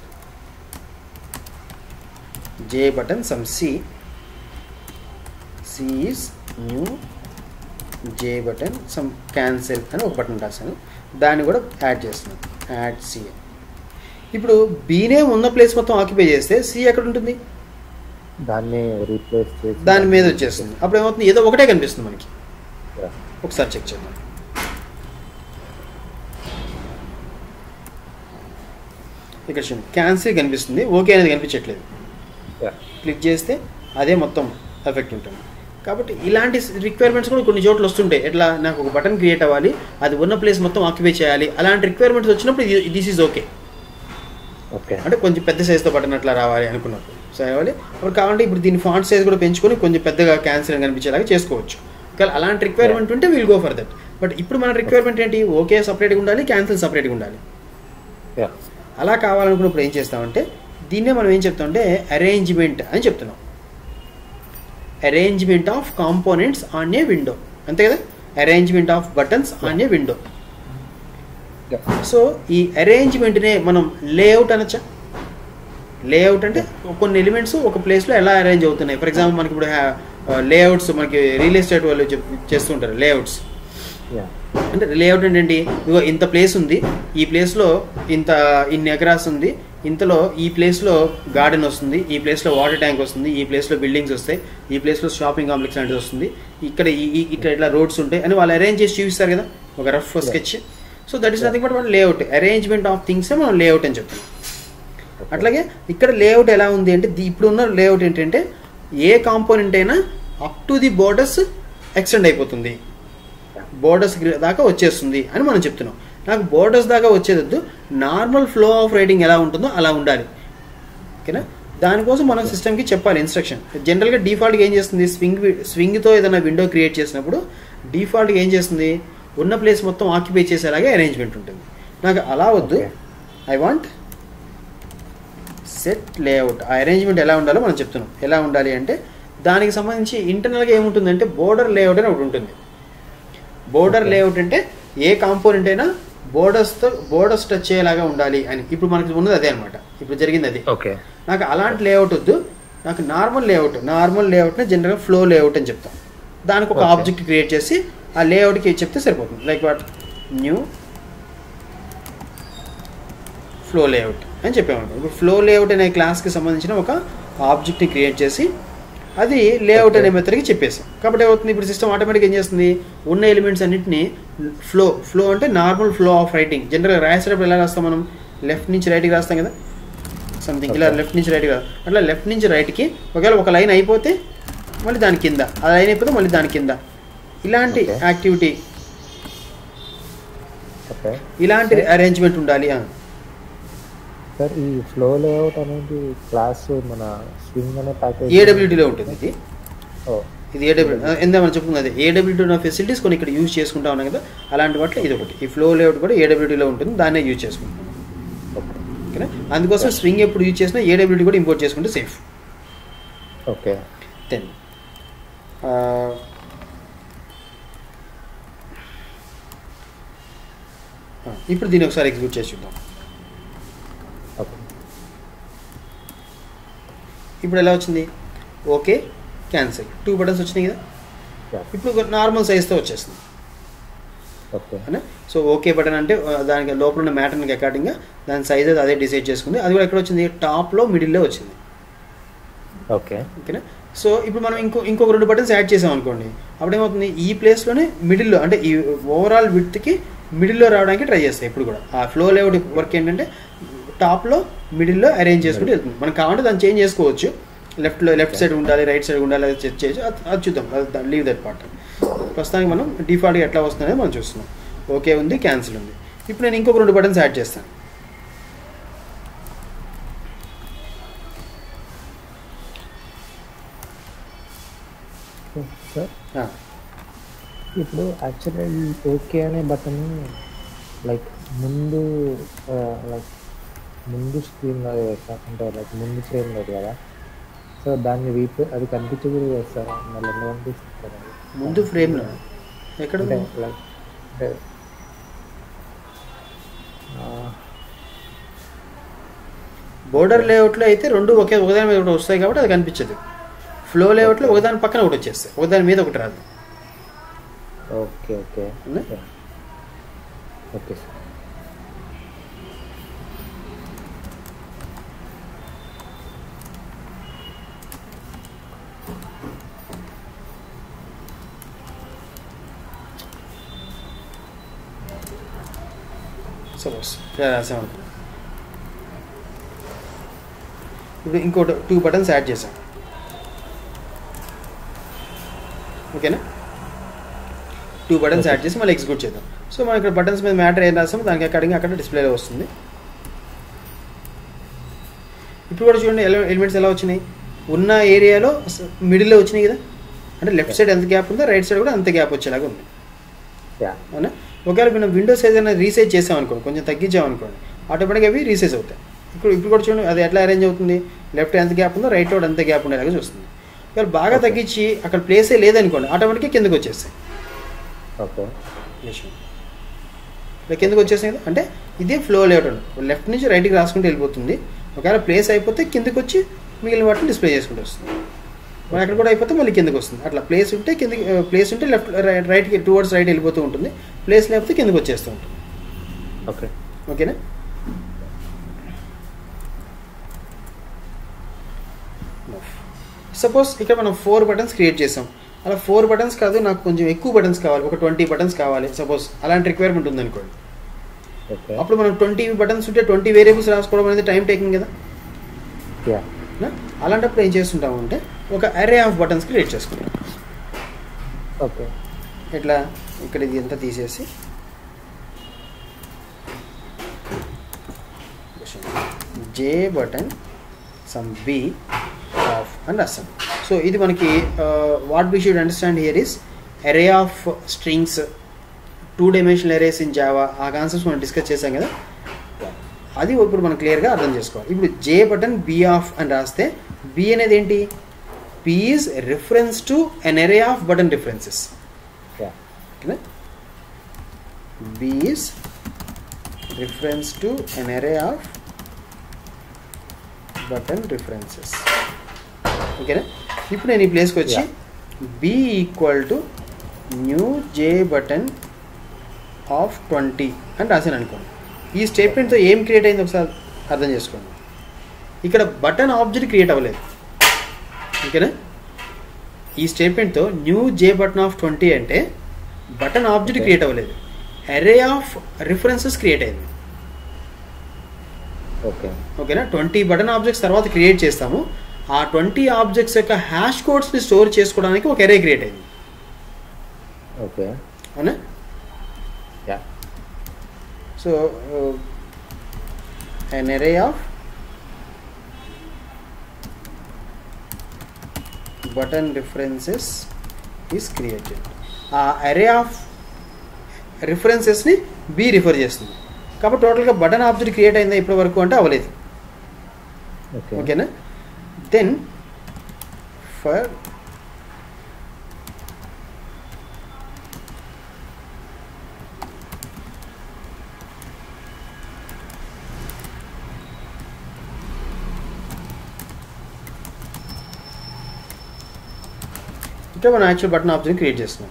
J button some c c is new J button some cancel అని ఒక బటన్ రాశాను, దాన్ని కూడా యాడ్ చేస్తున్నాను, యాడ్ సి. ఇప్పుడు బీనే ఉన్న ప్లేస్ మొత్తం ఆక్యుపై చేస్తే సి ఎక్కడ ఉంటుంది, దాన్ని రీప్లేస్ చేసి దాని మీద వచ్చేస్తుంది. అప్పుడు ఏమవుతుంది, ఏదో ఒకటే కనిపిస్తుంది మనకి. ఒకసారి చెక్ చేద్దాం. ఇక్కడ చూడండి క్యాన్సిల్ కనిపిస్తుంది, ఓకే అనేది కనిపించట్లేదు. క్లిక్ చేస్తే అదే మొత్తం ఎఫెక్ట్ ఉంటుంది. కాబట్టి ఇలాంటి రిక్వైర్మెంట్స్ కూడా కొన్ని చోట్ల వస్తుంటాయి. ఎట్లా, నాకు ఒక బటన్ క్రియేట్ అవ్వాలి, అది ఉన్న ప్లేస్ మొత్తం ఆక్యుపై చేయాలి, అలాంటి రిక్వైర్మెంట్స్ వచ్చినప్పుడు దిస్ ఈజ్ ఓకే. ఓకే, అంటే కొంచెం పెద్ద సైజ్తో బటన్ అట్లా రావాలి అనుకున్నప్పుడు సరే అవ్వాలి. అప్పుడు కావాలంటే ఇప్పుడు దీని ఫాంట్ సైజ్ కూడా పెంచుకొని కొంచెం పెద్దగా క్యాన్సిల్ కనిపించేలాగా చేసుకోవచ్చు. ఒకవేళ అలాంటి రిక్వైర్మెంట్ ఉంటే will go for that. But ఇప్పుడు మన రిక్వైర్మెంట్ ఏంటి, ఓకే సపరేట్గా ఉండాలి, క్యాన్సిల్ సపరేట్గా ఉండాలి. అలా కావాలనుకున్నప్పుడు ఏం చేస్తామంటే దీన్నే మనం ఏం చెప్తామంటే అరేంజ్మెంట్ అని చెప్తున్నాం. Arrangement of components on a window, అంతే కదా, arrangement of buttons on a window. So ఈ అరేంజ్మెంట్నే మనం లేఅవుట్ అనొచ్చా? లేఅవుట్ అంటే కొన్ని ఎలిమెంట్స్ ఒక ప్లేస్లో ఎలా అరేంజ్ అవుతున్నాయి. ఫర్ ఎగ్జాంపుల్ మనకి ఇప్పుడు లేఅవుట్స్ మనకి రియల్ ఎస్టేట్ వాళ్ళు చేస్తుంటారు లేఅవుట్స్. అంటే లేఅవుట్ అంటే ఏంటి, ఇగో ఇంత ప్లేస్ ఉంది, ఈ ప్లేస్లో ఇంత ఇన్ని ఎకరాస్ ఉంది, ఇంతలో ఈ ప్లేస్లో గార్డెన్ వస్తుంది, ఈ ప్లేస్లో వాటర్ ట్యాంక్ వస్తుంది, ఈ ప్లేస్లో బిల్డింగ్స్ వస్తాయి, ఈ ప్లేస్లో షాపింగ్ కాంప్లెక్స్ లాంటిది వస్తుంది, ఇక్కడ ఈ ఇక్కడ ఇట్లా రోడ్స్ ఉంటాయి అని వాళ్ళు అరేంజ్ చేసి చూపిస్తారు కదా, ఒక rough sketch. So that is nothing but one layout. Arrangement of థింగ్సే మనం లేఅవుట్ అని చెప్తాం. అట్లాగే ఇక్కడ లేఅవుట్ ఎలా ఉంది అంటే, ఇప్పుడు ఉన్న లేఅవుట్ ఏంటంటే ఏ కాంపోనెంట్ అయినా up to the borders extend అయిపోతుంది, బోర్డర్స్ దాకా వచ్చేస్తుంది అని మనం చెప్తున్నాం. నాకు బోర్డర్స్ దాకా వచ్చేదద్దు, నార్మల్ ఫ్లో ఆఫ్ రైటింగ్ ఎలా ఉంటుందో అలా ఉండాలి. ఓకేనా. దానికోసం మనం సిస్టమ్కి చెప్పాలి ఇన్స్ట్రక్షన్. జనరల్గా డిఫాల్ట్గా ఏం చేస్తుంది, స్వింగ్ స్వింగ్తో ఏదైనా విండో క్రియేట్ చేసినప్పుడు డిఫాల్ట్గా ఏం చేస్తుంది, ఉన్న ప్లేస్ మొత్తం ఆక్యుపై చేసేలాగే అరేంజ్మెంట్ ఉంటుంది. నాకు అలా వద్దు, ఐ వాంట్ సెట్ లేఅవుట్. ఆ అరేంజ్మెంట్ ఎలా ఉండాలో మనం చెప్తున్నాం. ఎలా ఉండాలి అంటే దానికి సంబంధించి ఇంటర్నల్గా ఏముంటుందంటే బోర్డర్ లేఅవుట్ అని ఒకటి ఉంటుంది. బోర్డర్ లేఅవుట్ అంటే ఏ కాంపోనెంట్ అయినా బోర్డర్స్తో బోర్డర్స్ టచ్ అయ్యేలాగా ఉండాలి అని. ఇప్పుడు మనకి ఉన్నది అదే అనమాట, ఇప్పుడు జరిగింది అది. ఓకే, నాకు అలాంటి లేఅవుట్ వద్దు, నాకు నార్మల్ లేఅవుట్ నార్మల్ లేఅవుట్ని జనరల్గా ఫ్లో లేఅవుట్ అని చెప్తాం. దానికి ఒక ఆబ్జెక్ట్ క్రియేట్ చేసి ఆ లేఅవుట్కి చెప్తే సరిపోతుంది. Like what new flow layout అని చెప్పామనుకో. ఇప్పుడు ఫ్లో లేఅవుట్ అనే క్లాస్కి సంబంధించిన ఒక ఆబ్జెక్ట్ని క్రియేట్ చేసి అది లేఅవుట్ అనే మెథడ్కి చెప్పేసాం. కాబట్టి ఏమవుతుంది, ఇప్పుడు సిస్టమ్ ఆటోమేటిక్గా ఏం చేస్తుంది, ఉన్న ఎలిమెంట్స్ అన్నింటినీ ఫ్లో ఫ్లో అంటే నార్మల్ ఫ్లో ఆఫ్ రైటింగ్. జనరల్గా రాసేటప్పుడు ఎలా రాస్తాం మనం, లెఫ్ట్ నుంచి రైట్కి రాస్తాం కదా, సంథింగ్ ఇలా లెఫ్ట్ నుంచి రైట్కి రాస్తాం. అట్లా లెఫ్ట్ నుంచి రైట్కి ఒకవేళ ఒక లైన్ అయిపోతే మళ్ళీ దాని కింద, ఆ లైన్ అయిపోతే మళ్ళీ దాని కింద, ఇలాంటి యాక్టివిటీ, ఇలాంటి అరేంజ్మెంట్ ఉండాలి. సార్ ఈ ఫ్లో లేఅవుట్ అనేది క్లాస్ మన స్వింగ్ అనే ప్యాకేజ్ ఏడబ్ల్యూటీలో ఉంటుంది. ఇది ఇది ఏడబ్ల్యూ ఎంత మనం చెప్పుకున్నది, ఏడబ్ల్యూటీ ఉన్న ఫెసిలిటీస్ కొన్ని ఇక్కడ యూజ్ చేసుకుంటా ఉన్నాం కదా, అలాంటి వాటిలో ఇది ఒకటి. ఈ ఫ్లో లేఅవుట్ కూడా ఏడబ్ల్యూటీలో ఉంటుంది, దాన్నే యూజ్ చేసుకుంటాం. ఓకేనా. అందుకోసం స్వింగ్ ఎప్పుడు యూజ్ చేసినా ఏడబ్ల్యూటీ కూడా ఇంపోర్ట్ చేసుకుంటే సేఫ్. ఓకే. దెన్ ఇప్పుడు దీన్ని ఒకసారి ఎగ్జిక్యూట్ చేసి చూద్దాం. ఓకే ఇప్పుడు ఎలా వచ్చింది? ఓకే క్యాన్సిల్ టూ బటన్స్ వచ్చినాయి కదా. ఇప్పుడు నార్మల్ సైజ్తో వచ్చేస్తుంది. ఓకే అనే సో ఓకే బటన్ అంటే దానికి లోపల ఉన్న మ్యాటర్కి అకార్డింగ్గా దాని సైజ్ అది అదే డిసైడ్ చేసుకుంది. అది కూడా ఎక్కడ వచ్చింది? టాప్లో మిడిల్లో వచ్చింది. ఓకే ఓకేనా. సో ఇప్పుడు మనం ఇంకో ఇంకొక రెండు బటన్స్ యాడ్ చేసాం అనుకోండి, అప్పుడు ఏమవుతుంది? ఈ ప్లేస్లోనే మిడిల్లో అంటే ఈ ఓవరాల్ విడ్త్కి మిడిల్లో రావడానికి ట్రై చేస్తాయి. ఇప్పుడు కూడా ఆ ఫ్లో లేఅవుట్ వర్క్ ఏంటంటే టాప్లో మిడిల్లో అరేంజ్ చేసుకుంటూ వెళ్తుంది. మనం కావాలంటే దాన్ని చేంజ్ చేసుకోవచ్చు. లెఫ్ట్లో లెఫ్ట్ సైడ్ ఉండాలి, రైట్ సైడ్ ఉండాలి, అది చెక్ చేయొచ్చు. అది చూద్దాం, అది లీవ్ దట్ పార్ట్. ప్రస్తుతానికి మనం డిఫాల్ట్గా ఎట్లా వస్తుందనేది మనం చూస్తున్నాం. ఓకే ఉంది, క్యాన్సిల్ ఉంది. ఇప్పుడు నేను ఇంకొక రెండు బటన్స్ యాడ్ చేస్తాను. సార్ ఇప్పుడు యాక్చువల్గా ఈ ఓకే అనే బటన్ లైక్ ముందు లైక్ ముందు స్క్రీన్లో అంటే లైక్ ముందు ఫ్రేమ్లో కదా. సో దాన్ని రీప్లే అది కనిపించకూడదు కదా సార్, మళ్ళీ ఎందుకు కనిపిస్తుంది? ముందు ఫ్రేమ్లో ఎక్కడ లైక్ అంటే బోర్డర్ లేఅవుట్లో అయితే రెండు ఒకే ఒకదాని మీద ఒకటి వస్తాయి కాబట్టి అది కనిపించదు. ఫ్లో లేఅవుట్లో ఒకదాని పక్కన ఒకటి వచ్చేస్తాయి, ఒకదాని మీద ఒకటి రాదు. Okay okay okay sir. Suppose రాసాం. ఇప్పుడు ఇంకోటి టూ బటన్స్ యాడ్ చేసాం. ఓకేనా. టూ బటన్స్ యాడ్ చేసి మళ్ళీ ఎగ్జిక్యూట్ చేద్దాం. సో మనం ఇక్కడ బటన్స్ మీద మ్యాటర్ ఏం రాస్తామో దానికి అకార్డింగ్గా అక్కడ డిస్ప్లేలో వస్తుంది. ఇప్పుడు కూడా చూడండి ఎలిమెంట్స్ ఎలా వచ్చినాయి. ఉన్న ఏరియాలో మిడిల్లో వచ్చినాయి కదా. అంటే లెఫ్ట్ సైడ్ ఎంత గ్యాప్ ఉందో రైట్ సైడ్ కూడా అంత గ్యాప్ వచ్చేలాగా ఉంది. అవునా. ఒకవేళ మనం విండోస్ సైజ్ అనేది రీసైజ్ చేసామనుకోండి, కొంచెం తగ్గించామనుకోండి, ఆటోమేటిక్గా అవి రీసైజ్ అవుతాయి. ఇప్పుడు ఇప్పుడు కూడా చూడండి అది ఎట్లా అరేంజ్ అవుతుంది. లెఫ్ట్ ఎంత గ్యాప్ ఉందో రైట్ రోడ్ ఎంత గ్యాప్ ఉండేలాగా చూస్తుంది. ఒకవేళ బాగా తగ్గించి అక్కడ ప్లేసే లేదనుకోండి, ఆటోమేటిక్గా కిందకు వచ్చేస్తాయి. ఓకే కిందకు వచ్చేసాయి కదా. అంటే ఇదే ఫ్లో లేఅవుట్ అండి. లెఫ్ట్ నుంచి రైట్కి రాసుకుంటూ వెళ్ళిపోతుంది. ఒకవేళ ప్లేస్ అయిపోతే కిందకి వచ్చి మిగిలిన వాటిని డిస్ప్లే చేసుకుంటూ వస్తుంది. మరి అక్కడ కూడా అయిపోతే మళ్ళీ కిందకి వస్తుంది. అట్లా ప్లేస్ ఉంటే కిందకి, ప్లేస్ ఉంటే లెఫ్ట్ రైట్కి టువర్డ్స్ రైట్ వెళ్ళిపోతూ ఉంటుంది. ప్లేస్ లేకపోతే కిందకి వచ్చేస్తూ ఉంటుంది. ఓకే ఓకేనా. సపోజ్ ఇక్కడ మనం ఫోర్ బటన్స్ క్రియేట్ చేసాం. అలా ఫోర్ బటన్స్ కాదు, నాకు కొంచెం ఎక్కువ బటన్స్ కావాలి, ఒక ట్వంటీ బటన్స్ కావాలి సపోజ్, అలాంటి రిక్వైర్మెంట్ ఉందనుకోండి. అప్పుడు మనం ట్వంటీ బటన్స్ ఉంటే ట్వంటీ వేరియబుల్స్ రాసుకోవడం అనేది టైం టేకింగ్ కదా. అలాంటప్పుడు ఏం చేస్తుంటాము అంటే ఒక అరే ఆఫ్ బటన్స్ క్రియేట్ చేసుకుంటాం. ఓకే ఇట్లా ఇక్కడ ఇది ఎంత తీసేసి J button some B of అని రాస్తాం. సో ఇది మనకి what we should understand here is array of strings, two dimensional arrays in Java. ఆ కాన్సెప్ట్స్ మనం డిస్కస్ చేసాం కదా. అది ఇప్పుడు మనం క్లియర్గా అర్థం చేసుకోవాలి. ఇప్పుడు జే బటన్ బి ఆఫ్ అని రాస్తే బి అనేది ఏంటి? P is reference to an array of button references. ఓకేనా. B is reference to an array of button references. ఓకేనా. ఇప్పుడు నేను ఈ ప్లేస్కి వచ్చి B equal to new J button of twenty అని రాశాను అనుకోండి. ఈ స్టేట్మెంట్తో ఏం క్రియేట్ అయింది ఒకసారి అర్థం చేసుకోండి. ఇక్కడ బటన్ ఆబ్జెక్ట్ క్రియేట్ అవ్వలేదు. ఓకేనా. ఈ స్టేట్మెంట్తో new J button of twenty అంటే బటన్ ఆబ్జెక్ట్ క్రియేట్ అవ్వలేదు, అరే ఆఫ్ రిఫరెన్సెస్ క్రియేట్ అయింది. ఓకే ఓకేనా. ట్వంటీ బటన్ ఆబ్జెక్ట్స్ తర్వాత క్రియేట్ చేస్తాము. ఆ ట్వంటీ ఆబ్జెక్ట్స్ యొక్క హ్యాష్ కోడ్స్ని స్టోర్ చేసుకోవడానికి ఒక అరే క్రియేట్ అయింది. ఓకే అవునా. Yeah. So an array of button references is created. ఆ array of రిఫరెన్సెస్ని బి రిఫర్ చేస్తుంది. కాబట్టి టోటల్గా బటన్ ఆబ్జెక్ట్ క్రియేట్ అయిందా ఇప్పటి వరకు అంటే అవ్వలేదు. ఓకేనా. దెన్ ఫర్ ఇక్కడ మనం యాక్చువల్ బటన్ ఆబ్జెక్ట్ క్రియేట్ చేస్తున్నాం.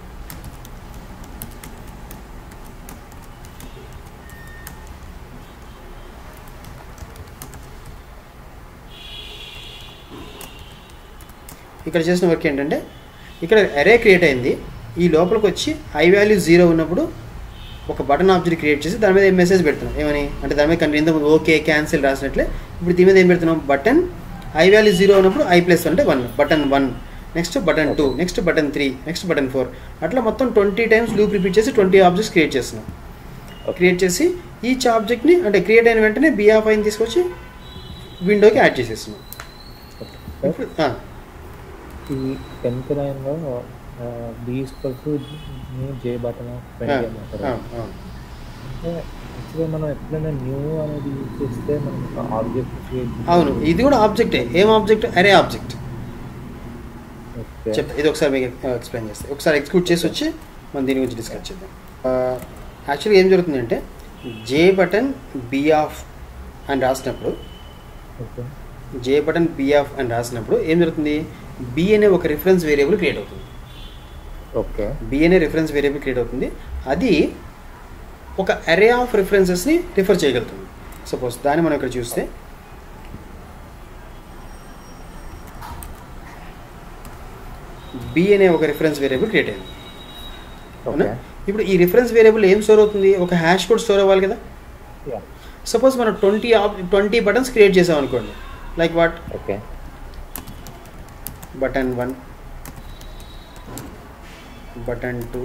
ఇక్కడ చేసిన వర్క్ ఏంటంటే ఇక్కడ అరే క్రియేట్ అయింది, ఈ లోపలికి వచ్చి ఐ వాల్యూ జీరో ఉన్నప్పుడు ఒక బటన్ ఆబ్జెక్ట్ క్రియేట్ చేసి దాని మీద మెసేజ్ పెడుతున్నాం. ఏమని అంటే దాని మీద కంటే ఇంతకుముందు ఓకే క్యాన్సిల్ రాసినట్లే ఇప్పుడు దీని మీద ఏం పెడుతున్నాం, బటన్ ఐ వాల్యూ జీరో ఉన్నప్పుడు ఐ ప్లస్ వన్ అంటే one, button one, next button two, next button three, next button four, అట్లా మొత్తం ట్వంటీ టైమ్స్ లూప్ రిపీట్ చేసి ట్వంటీ ఆబ్జెక్ట్స్ క్రియేట్ చేస్తున్నాం. క్రియేట్ చేసి ఈచ్ ఆబ్జెక్ట్ని అంటే క్రియేట్ అయిన వెంటనే బి ఆఫ్ ఐని తీసుకొచ్చి విండోకి యాడ్ చేసేస్తున్నాం. ఇప్పుడు ఈ టెన్త్ లైన్లో B equal to new J button అంటే యాక్చువల్గా మనం ఎప్పుడైనా న్యూ అనేది యూజ్ చేస్తే మనం ఒక ఆబ్జెక్ట్ క్రియేట్. అవును, ఇది కూడా ఆబ్జెక్టే. ఏం ఆబ్జెక్ట్? అరే ఆబ్జెక్ట్. చెప్తా, ఇది ఒకసారి మీకు ఎక్స్ప్లెయిన్ చేస్తాను. ఒకసారి ఎగ్జిక్యూట్ చేసి వచ్చి మనం దీని గురించి డిస్కస్ చేద్దాం. యాక్చువల్గా ఏం జరుగుతుందంటే జే బటన్ బి ఆఫ్ అని రాసినప్పుడు జే బటన్ బి ఆఫ్ అని రాసినప్పుడు ఏం జరుగుతుంది, బి అనే ఒక రిఫరెన్స్ వేరియబుల్ క్రియేట్ అవుతుంది. ఓకే, బి అనే రిఫరెన్స్ వేరియబుల్ క్రియేట్ అవుతుంది. అది ఒక అరే ఆఫ్ రిఫరెన్సెస్ని రిఫర్ చేయగలుగుతుంది. సపోజ్ దాన్ని మనం ఇక్కడ చూస్తే బి అనే ఒక రిఫరెన్స్ వేరియబుల్ క్రియేట్ అయింది. అవునా? ఇప్పుడు ఈ రిఫరెన్స్ వేరియబుల్ ఏం స్టోర్ అవుతుంది, ఒక హ్యాష్ కోడ్ స్టోర్ అవ్వాలి కదా. సపోజ్ మనం ట్వంటీ ట్వంటీ బటన్స్ క్రియేట్ చేసాం అనుకోండి, like what, okay button one, button two,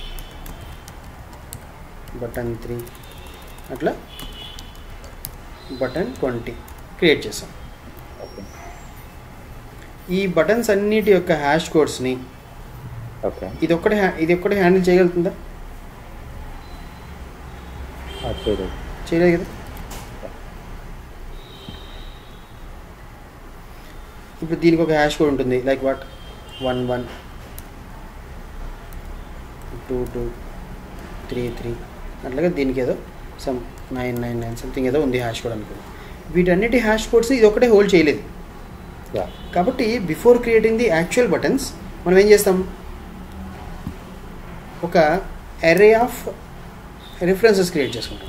button three, అట్లా బటన్ ట్వంటీ క్రియేట్ చేసాం. ఓకే, ఈ బటన్స్ అన్నిటి యొక్క హ్యాష్ కోడ్స్ని ఓకే ఇది ఒక్కటి ఇది ఒక్కటి హ్యాండిల్ చేయగలుగుతుందా? చేయలేదు కదా. ఇప్పుడు దీనికి ఒక హ్యాష్ కోడ్ ఉంటుంది, like what, one one, two two, three three, అట్లాగే దీనికి ఏదో some nine nine nine something ఏదో ఉంది హ్యాష్ కోడ్ అనుకోండి. వీటన్నిటి హ్యాష్ కోడ్స్ ఇది ఒకటే హోల్డ్ చేయలేదు. కాబట్టి before creating the actual buttons మనం ఏం చేస్తాం, ఒక అరే ఆఫ్ రిఫరెన్సెస్ క్రియేట్ చేసుకుంటాం.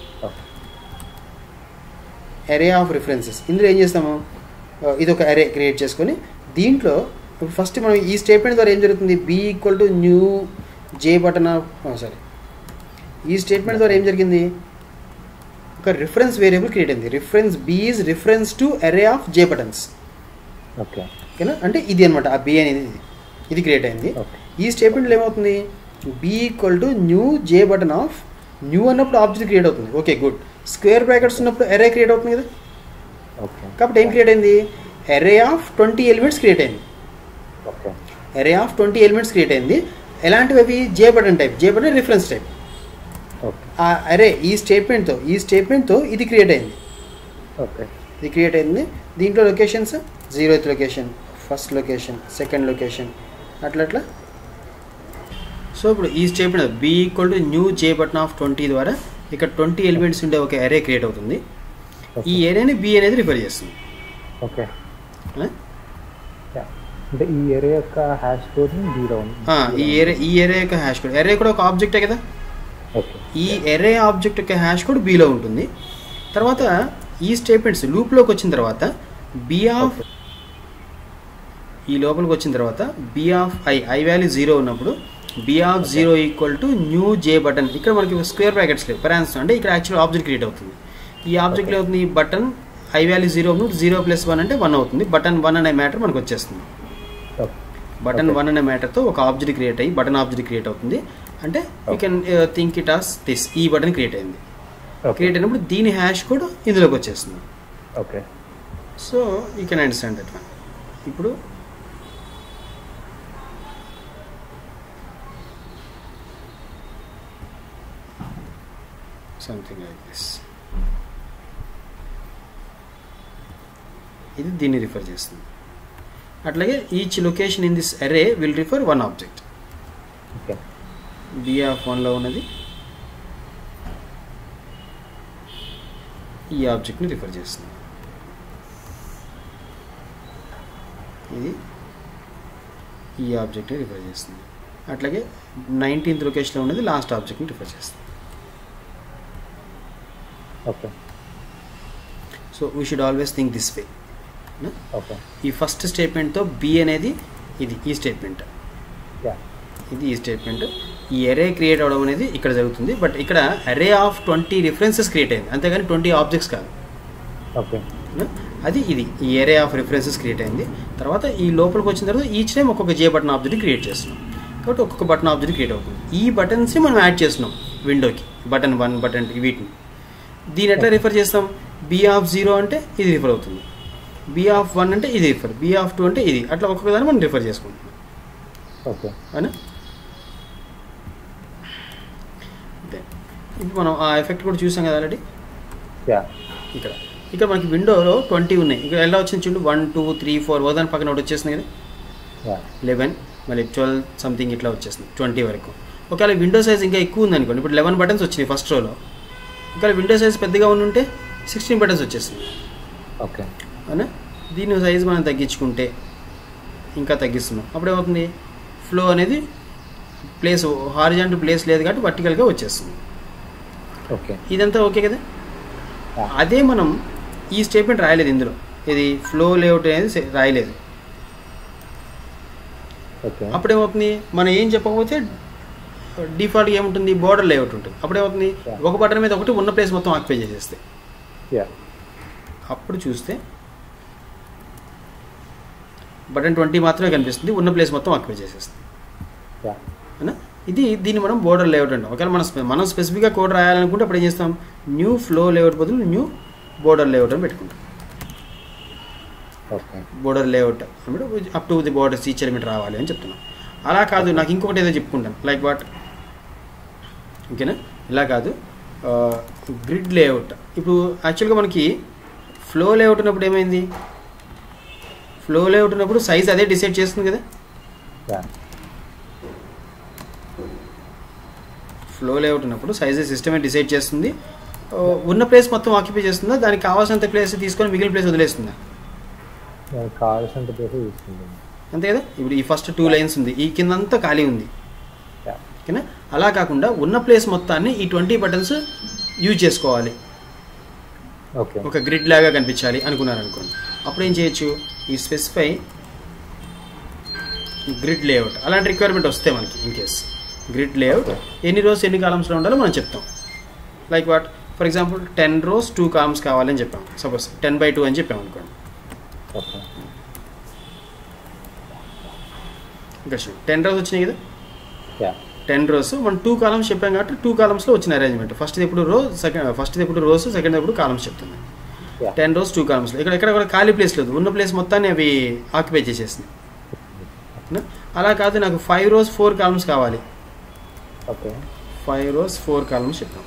అరే ఆఫ్ రిఫరెన్సెస్ ఇందులో ఏం చేస్తాము, ఇది ఒక అరే క్రియేట్ చేసుకొని దీంట్లో ఫస్ట్ మనం ఈ స్టేట్మెంట్ ద్వారా ఏం జరుగుతుంది, B equal to new J button of sorry ఈ స్టేట్మెంట్ ద్వారా ఏం జరిగింది, ఒక రిఫరెన్స్ వేరియబుల్ క్రియేట్ అయింది. Reference B is reference to array of J buttons. Okay ఓకేనా, అంటే ఇది అనమాట ఆ బి అనేది ఇది ఇది క్రియేట్ అయింది. ఈ స్టేట్మెంట్లో ఏమవుతుంది, B equal to new J button of new అన్నప్పుడు ఆబ్జెక్ట్ క్రియేట్ అవుతుంది. Okay good. స్క్వేర్ బ్రాకెట్స్ ఉన్నప్పుడు అరే క్రియేట్ అవుతుంది కదా. కాబట్టి ఏం క్రియేట్ అయింది, అరే ఆఫ్ ట్వంటీ ఎలిమెంట్స్ క్రియేట్ అయింది. అరే ఆఫ్ ట్వంటీ ఎలిమెంట్స్ క్రియేట్ అయింది. ఎలాంటివి అవి, J button type, J button reference type. ఆ అరే ఈ స్టేట్మెంట్తో ఈ స్టేట్మెంట్తో ఇది క్రియేట్ అయింది. ఓకే, ఇది క్రియేట్ అయింది. దీంట్లో locations zeroth location, first location, second location, అట్లా అట్లా. సో ఇప్పుడు ఈ statement B equal to new J button of twenty ద్వారా ఇక్కడ ట్వంటీ ఎలిమెంట్స్ ఉండే ఒక అరే క్రియేట్ అవుతుంది. ఈ ఏరియాని బి అనేది రిఫర్ చేస్తుంది. ఓకే, అంటే ఈ ఏరియా యొక్క హ్యాష్ కోడ్ జీరో, ఈ ఏరియా ఈ ఏరియా యొక్క హ్యాష్ కోడ్, ఏరియా కూడా ఒక ఆబ్జెక్టే కదా. ఈ ఎరే ఆబ్జెక్ట్ యొక్క హ్యాష్ కోడ్ బిలో ఉంటుంది. తర్వాత ఈ స్టేట్మెంట్స్ లూప్లోకి వచ్చిన తర్వాత బి ఆఫ్ ఈ లోపలికి వచ్చిన తర్వాత B of I I value zero ఉన్నప్పుడు B of zero equal to new J button. ఇక్కడ మనకి స్క్వేర్ బ్రాకెట్స్ లేవు, పరాన్స్ అంటే ఇక్కడ యాక్చువల్ ఆబ్జెక్ట్ క్రియేట్ అవుతుంది. ఈ ఆబ్జెక్ట్ అవుతుంది బటన్ ఐ వాల్యూ జీరో ఉన్నప్పుడు జీరో ప్లస్ వన్ అంటే వన్ అవుతుంది. బటన్ వన్ అనే మ్యాటర్ మనకు వచ్చేస్తుంది. బటన్ వన్ అనే మ్యాటర్తో ఒక ఆబ్జెక్ట్ క్రియేట్ అయ్యి బటన్ ఆబ్జెక్ట్ క్రియేట్ అవుతుంది. అంటే you can think it as this, ఈ బటన్ క్రియేట్ అయింది. క్రియేట్ అయినప్పుడు దీని హ్యాష్ కోడ్ ఇందులోకి వచ్చేస్తుంది. Okay, so you can understand that one. ఇప్పుడు సంథింగ్ లైక్ దిస్, ఇది దీన్ని రిఫర్ చేస్తుంది. అట్లాగే each location in this array will refer one object. Okay, B of వన్లో ఉన్నది ఈ ఆబ్జెక్ట్ని రిఫర్ చేస్తుంది. ఇది ఈ ఆబ్జెక్ట్ని రిఫర్ చేస్తుంది. అట్లాగే నైన్టీన్త్ లొకేషన్లో ఉన్నది లాస్ట్ ఆబ్జెక్ట్ని రిఫర్ చేస్తుంది. Okay. So we should always think this way. Okay. ఈ ఫస్ట్ స్టేట్మెంట్తో బి అనేది ఇది ఈ స్టేట్మెంట్, ఇది ఈ స్టేట్మెంట్. ఈ అరే క్రియేట్ అవ్వడం అనేది ఇక్కడ జరుగుతుంది. బట్ ఇక్కడ అరే ఆఫ్ ట్వంటీ రిఫరెన్సెస్ క్రియేట్ అయింది, అంతేగాని ట్వంటీ ఆబ్జెక్ట్స్ కాదు. ఓకే. అది ఇది ఈ అరే ఆఫ్ రిఫరెన్సెస్ క్రియేట్ అయింది. తర్వాత ఈ లోపలికి వచ్చిన తర్వాత ఈచ్ టైం ఒక్కొక్క జే బటన్ ఆబ్జెక్ట్ క్రియేట్ చేస్తున్నాం. కాబట్టి ఒక్కొక్క బటన్ ఆబ్జెక్ట్ క్రియేట్ అవుతుంది. ఈ బటన్స్ని మనం యాడ్ చేస్తున్నాం విండోకి, బటన్ వన్ బటన్ వీటిని. దీని ఎట్లా రిఫర్ చేస్తాం? బి ఆఫ్ జీరో అంటే ఇది రిఫర్ అవుతుంది, బి ఆఫ్ వన్ అంటే ఇది రిఫర్, బి ఆఫ్ టూ అంటే ఇది, అట్లా ఒక్కొక్క దాన్ని మనం రిఫర్ చేసుకుంటున్నాం. ఓకే. అవునా? ఇప్పుడు మనం ఆ ఎఫెక్ట్ కూడా చూసాం కదా ఆల్రెడీ. ఇక్కడ ఇక్కడ మనకి విండోలో ట్వంటీ ఉన్నాయి. ఇక్కడ ఎలా వచ్చింది చూడు, వన్ టూ త్రీ ఫోర్ దాని పక్కన ఒకటి వచ్చేస్తుంది కదా, లెవెన్ మళ్ళీ ట్వెల్వ్ సంథింగ్ ఇట్లా వచ్చేస్తుంది ట్వంటీ వరకు. ఒకవేళ విండో సైజ్ ఇంకా ఎక్కువ ఉంది అనుకోండి, ఇప్పుడు లెవెన్ బటన్స్ వచ్చినాయి ఫస్ట్ రోలో. ఒకవేళ విండో సైజ్ పెద్దగా ఉంటే సిక్స్టీన్ బటన్స్ వచ్చేస్తుంది. ఓకే. అవునా? దీని సైజ్ మనం తగ్గించుకుంటే ఇంకా తగ్గిస్తున్నాం, అప్పుడు ఏమవుతుంది, ఫ్లో అనేది ప్లేస్ హారిజాంటల్ ప్లేస్ లేదు కాబట్టి వర్టికల్గా వచ్చేస్తుంది. ఓకే. ఇదంతా ఓకే కదా. అదే మనం ఈ స్టేట్మెంట్ రాయలేదు ఇందులో, ఇది ఫ్లో లేఅవుట్ అనేది రాయలేదు. అప్పుడు ఏమవుతుంది, మనం ఏం చెప్పకపోతే డిఫాల్ట్గా ఏముంటుంది, బోర్డర్ లేఅవుట్ ఉంటుంది. అప్పుడు ఏమవుతుంది, ఒక బటన్ మీద ఒకటి ఉన్న ప్లేస్ మొత్తం ఆక్యుపై చేసేస్తే. అప్పుడు చూస్తే బటన్ ట్వంటీ మాత్రమే కనిపిస్తుంది, ఉన్న ప్లేస్ మొత్తం ఆక్యుపై చేసేస్తుంది. అవునా? ఇది దీన్ని మనం బోర్డర్ లేఅవుట్ అంటాం. ఒకవేళ మనం మనం స్పెసిఫిక్గా కోడ్ రాయాలనుకుంటే అప్పుడు ఏం చేస్తాం, న్యూ ఫ్లో లేఅవుట్ బదులు న్యూ బోర్డర్ లేఅవుట్ అని పెట్టుకుంటాం. ఓకే. బోర్డర్ లేఅవుట్ అంటే up to the borders each element రావాలి అని చెప్తున్నాం. అలా కాదు, నాకు ఇంకొకటి ఏదో చెప్పుకుంటాను, లైక్ వాట్, ఓకేనా? ఇలా కాదు, గ్రిడ్ లేఅవుట్. ఇప్పుడు యాక్చువల్గా మనకి ఫ్లో లేఅవుట్ ఉన్నప్పుడు ఏమైంది, ఫ్లో లేఅవుట్ ఉన్నప్పుడు సైజ్ అదే డిసైడ్ చేస్తుంది కదా. ఫ్లో లేఅవుట్ ఉన్నప్పుడు సైజ్ సిస్టమే డిసైడ్ చేస్తుంది. ఉన్న ప్లేస్ మొత్తం ఆక్యుపై చేస్తుందా, దానికి కావాల్సినంత ప్లేస్ తీసుకొని మిగిలిన ప్లేస్ వదిలేస్తుందా? కావాల్సినంత ప్లేస్ తీసుకుంది, అంతే కదా. ఇప్పుడు ఈ ఫస్ట్ టూ లైన్స్ ఉంది, ఈ కిందంతా ఖాళీ ఉంది, ఓకేనా? అలా కాకుండా ఉన్న ప్లేస్ మొత్తాన్ని ఈ ట్వంటీ బటన్స్ యూజ్ చేసుకోవాలి, ఓకే, ఒక గ్రిడ్ లాగా కనిపించాలి అనుకున్నారు అనుకోండి. అప్పుడు ఏం చేయొచ్చు, ఈ స్పెసిఫై గ్రిడ్ లేఅవుట్. అలాంటి రిక్వైర్మెంట్ వస్తే మనకి ఇన్ కేస్ గ్రిడ్ లేఅవుట్ ఎన్ని రోస్ ఎన్ని కాలమ్స్లో ఉండాలో మనం చెప్తాం. Like what, for example ten rows two columns కావాలని చెప్పాం, సపోజ్ టెన్ బై టూ అని చెప్పాం అనుకోండి. ఇంకా టెన్ రోస్ వచ్చినాయి కదా, టెన్ రోస్ మనం టూ కాలమ్స్ చెప్పాం కాబట్టి టూ కాలమ్స్లో వచ్చిన అరేంజ్మెంట్. ఫస్ట్ ఎప్పుడు రో, సెకండ్ ఫస్ట్ ఎప్పుడు రోస్, సెకండ్ ఎప్పుడు కాలమ్స్ చెప్తుంది. టెన్ రోస్ టూ కాలమ్స్లో ఇక్కడ ఎక్కడ కూడా ఖాళీ ప్లేస్ లేదు, ఉన్న ప్లేస్ మొత్తాన్ని అవి ఆక్యుపై చేసేసినాయి. అలా కాదు, నాకు ఫైవ్ రోస్ ఫోర్ కాలమ్స్ కావాలి, okay, five rows four columns చెప్పాం.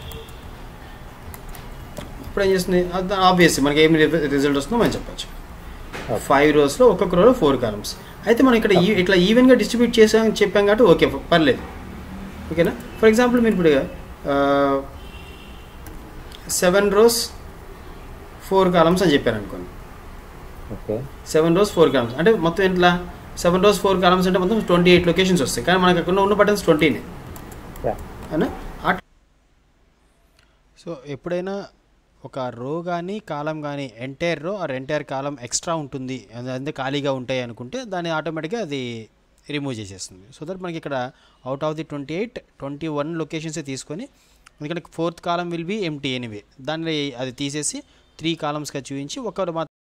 ఇప్పుడు ఏం చేస్తుంది, ఆబ్వియస్లీ మనకి ఏమి రిజల్ట్ వస్తుందో మనం చెప్పచ్చు. ఫైవ్ రోస్లో ఒక్కొక్క రోలో ఫోర్ కాలమ్స్. అయితే మనం ఇక్కడ ఇట్లా ఈవెన్గా డిస్ట్రిబ్యూట్ చేసాం చెప్పాం కాబట్టి ఓకే, పర్లేదు, ఓకేనా. ఫర్ ఎగ్జాంపుల్ మీరు ఇప్పుడు సెవెన్ రోస్ ఫోర్ కాలమ్స్ అని చెప్పారు అనుకోండి. Okay, seven rows four columns అంటే మొత్తం ఎట్లా, సెవెన్ రోస్ ఫోర్ కాలమ్స్ అంటే మొత్తం ట్వంటీ ఎయిట్ లొకేషన్స్ వస్తాయి, కానీ మనకు అక్కడ ఉన్న బటన్స్ ట్వంటీనే, అవునా. సో ఎప్పుడైనా ఒక రో కానీ కాలం కానీ ఎంటైర్ రో ఆర్ ఎంటైర్ కాలం ఎక్స్ట్రా ఉంటుంది, అదే ఖాళీగా ఉంటాయి అనుకుంటే దాన్ని ఆటోమేటిక్గా అది రిమూవ్ చేసేస్తుంది. సో దట్ మనకి ఇక్కడ out of the twenty eight twenty one లొకేషన్సే తీసుకొని, ఎందుకంటే fourth column will be empty anyway, దాన్ని అది తీసేసి త్రీ కాలమ్స్గా చూపించి ఒక